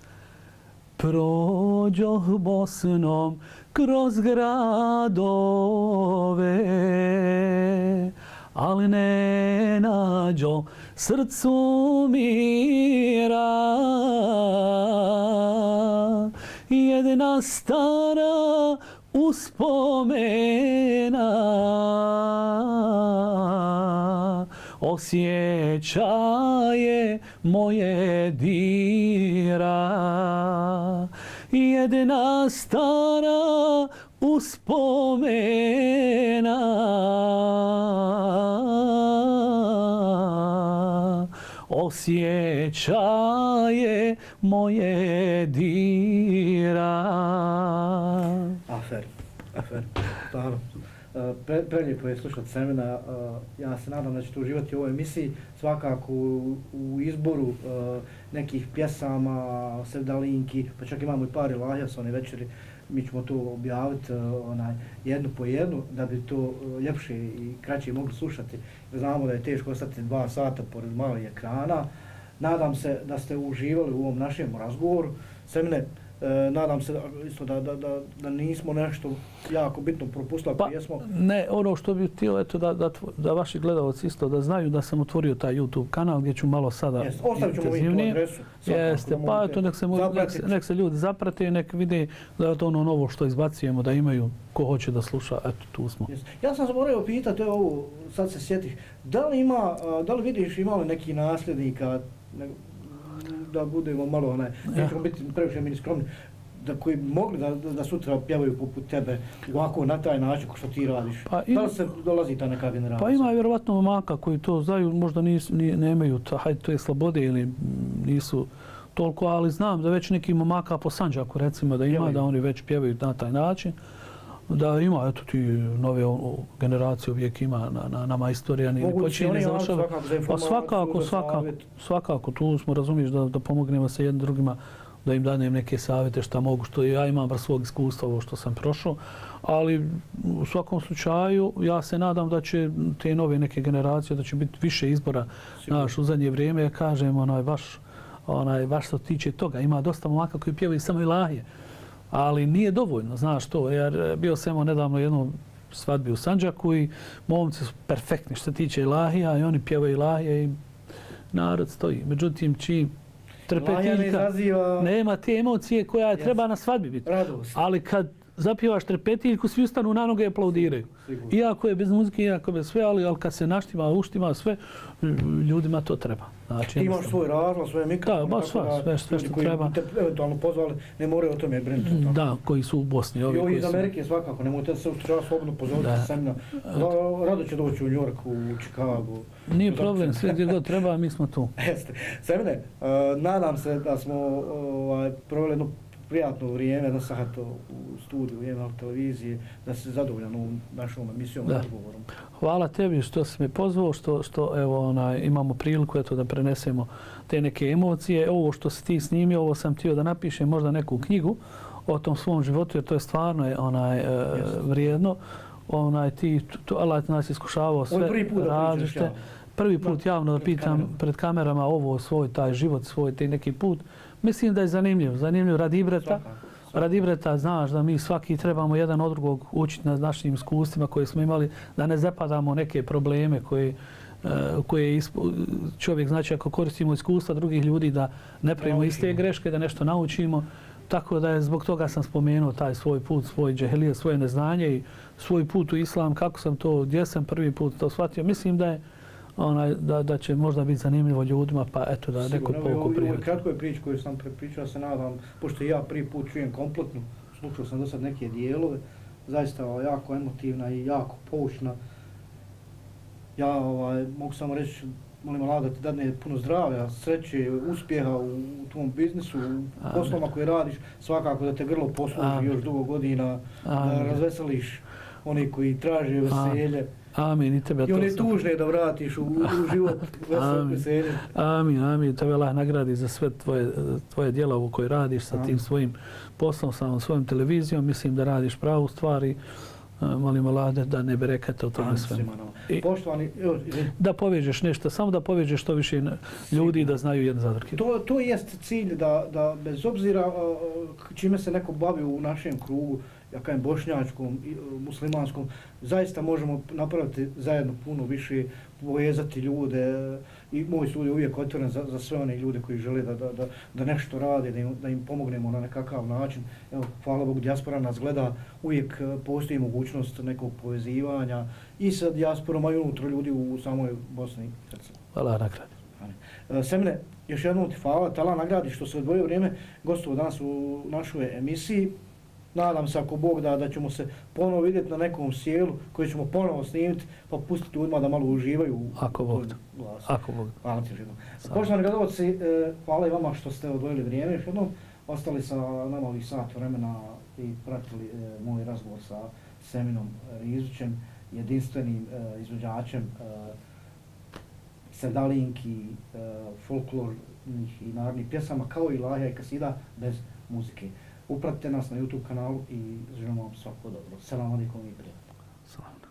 Prođoh Bosnom kroz gradove, ali ne nađo srcu mira. Jedna stara uspomena osjećaje moje dira. Jedna stara uspomena osjećaje moje dira. Afer, afer, stvarno. Pre, prelijepo je slušati Semena. Ja se nadam da ćete uživati u ovoj emisiji, svakako u, u izboru uh, nekih pjesama, sevdalinki, pa čak imamo i par ilahija sa one večeri. Mi ćemo to objaviti uh, onaj, jednu po jednu, da bi to uh, ljepše i kraće mogli slušati. Znamo da je teško ostati dva sata pored malih ekrana. Nadam se da ste uživali u ovom našem razgovoru. Semene, E, nadam se da, isto da, da, da, da nismo nešto jako bitno propustili pa, pjesmo. Ne, ono što bih htio, eto, da, da, da vaši gledalci isto da znaju da sam otvorio taj YouTube kanal gdje ću malo sada Jest, ostavit ćemo i tu adresu. Jeste, pa eto, nek se, nek, se, nek se ljudi zaprate i nek vide da je to ono novo što izbacujemo, da imaju ko hoće da sluša, eto, tu smo. Jest. Ja sam zaboravio pitati, evo ovo, sad se sjetih, da li ima, da li vidiš ima li neki nasljednika, ne, da budemo malo onaj, nećemo ja. biti previše mini skromni, da koji mogli da, da, da sutra pjevaju poput tebe ovako na taj način ko što ti radiš. Pa da li se dolazi ta neka generacija? Pa ima vjerovatno momaka koji to znaju, možda nis, ni, nemaju ta, hajde, to je slobode ili nisu toliko, ali znam da već neki momaka po Sandžaku recimo da ima, pjevaju. Da oni već pjevaju na taj način. Da ima, eto ti nove o, generacije uvijek ima na, na, na majstorija, ni počinje, ne završava. Pa svakako, svakako, svakako, tu smo, razumiješ, da, da pomognemo se jednim drugima, da im danem neke savjete šta mogu, što ja imam bar svog iskustva ovo što sam prošao, ali u svakom slučaju ja se nadam da će te nove neke generacije, da će biti više izbora naš u zadnje vrijeme, ja kažem, onaj vaš, onaj vaš što tiče toga, ima dosta momaka koji pjevaju samo ilahije. Ali nije dovoljno, znaš to, jer bio sam nedavno jednom svadbi u Sandžaku i momci su perfektni što tiče ilahija i oni pjevaju ilahije i narod stoji. Međutim, čim trpetiljka, nema te emocije koja je treba na svadbi biti. Radost. Ali kad zapjevaš trepetiljku, svi ustanu na noge i aplaudiraju. Iako je bez muzike, iako je bez sve, ali, ali kad se naštima, uštima sve, ljudima to treba. Znači, ti imaš svoj razlog, svoje mikrofone, da, sva, sve, sve što treba. Te eventualno pozvali, ne moraju o tome brinuti. Da, koji su u Bosni. Ovi I ovi iz Amerike su... svakako, nemojte se uštržava slobodno pozoriti semina. Rado će doći u New York, u Chicago. Nije problem, sve gdje god treba, mi smo tu. Jeste. Semine, uh, nadam se da smo uh, proveli jedno prijatno vrijeme, jedan sat u studiju, jedan televizije, da se zadovoljan ovom našom emisijom, razgovorom. Hvala tebi što si me pozvao, što, što evo, onaj, imamo priliku eto, da prenesemo te neke emocije. Ovo što si ti snimio, ovo sam htio da napišem možda neku knjigu o tom svom životu, jer to je stvarno je, onaj, e, vrijedno. Onaj, ti, to, Allah nas iskušavao sve različite. Prvi put javno da pitam pred kamerama ovo, svoj taj život, svoj taj neki put. Mislim da je zanimljiv, zanimljiv radi ibreta. Radi ibreta znaš da mi svaki trebamo jedan od drugog učiti na našim iskustvima koje smo imali, da ne zapadamo neke probleme koje, koje čovjek znači ako koristimo iskustva drugih ljudi da ne pravimo iste greške, da nešto naučimo. Tako da je zbog toga sam spomenuo taj svoj put, svoj džehelije, svoje neznanje i svoj put u islam, kako sam to, gdje sam prvi put to shvatio. Mislim da je onaj, da, da će možda biti zanimljivo ljudima, pa eto da neku pouku prijeti. Ovo kratko je prič koju sam prepričao, se nadam, pošto ja prvi put čujem kompletno, slušao sam do sad neke dijelove, zaista jako emotivna i jako poučna. Ja ovaj, mogu samo reći, molim Allah da ti dadne puno zdravlja, sreće, uspjeha u, u tvom biznisu, u poslovima koje radiš, svakako da te grlo posluži Amin. Još dugo godina, Amin. Da razveseliš oni koji traže veselje. Amin, i tebe I one tužne da vratiš u, u život veselje. Amin, amin, tebe Allah nagradi za sve tvoje, tvoje djela koje radiš sa amin. Tim svojim poslom, sa svojom televizijom. Mislim da radiš pravu stvar i molim Allah da ne berekate u tome svemu. Poštovani, da povežeš nešto, samo da povežeš što više ljudi da znaju jedan za drugi. To, to jest cilj da, da bez obzira čime se neko bavi u našem krugu, ja kažem bošnjačkom, muslimanskom, zaista možemo napraviti zajedno puno više, povezati ljude i moj sud je uvijek otvoren za, za sve one ljude koji žele da, da, da, da nešto rade, da im, da im pomognemo na nekakav način. Evo, hvala Bogu, dijaspora nas gleda, uvijek postoji mogućnost nekog povezivanja i sa dijasporom, a i unutra ljudi u samoj Bosni i Hercegovini. Hvala, nagradi. Semine, još jednom ti hvala, tala nagradi što se odvojio vrijeme gostovo danas u našoj emisiji. Nadam se ako Bog da, da ćemo se ponovo vidjeti na nekom sjelu koji ćemo ponovo snimiti pa pustiti ljudima da malo uživaju u ako Bog da. Ako Bog da. Hvala ti živno. Poštovani gledalci, e, hvala i vama što ste odvojili vrijeme još jednom. Ostali sa nama ovih sat vremena i pratili e, moj razgovor sa Seminom Rizućem, jedinstvenim e, izvođačem e, sevdalinki, e, folklornih i narodnih pjesama kao i lahja i kasida bez muzike. Upratite nas na YouTube kanalu i želimo vam svako dobro. Selam alejkum i prijatno. Selam.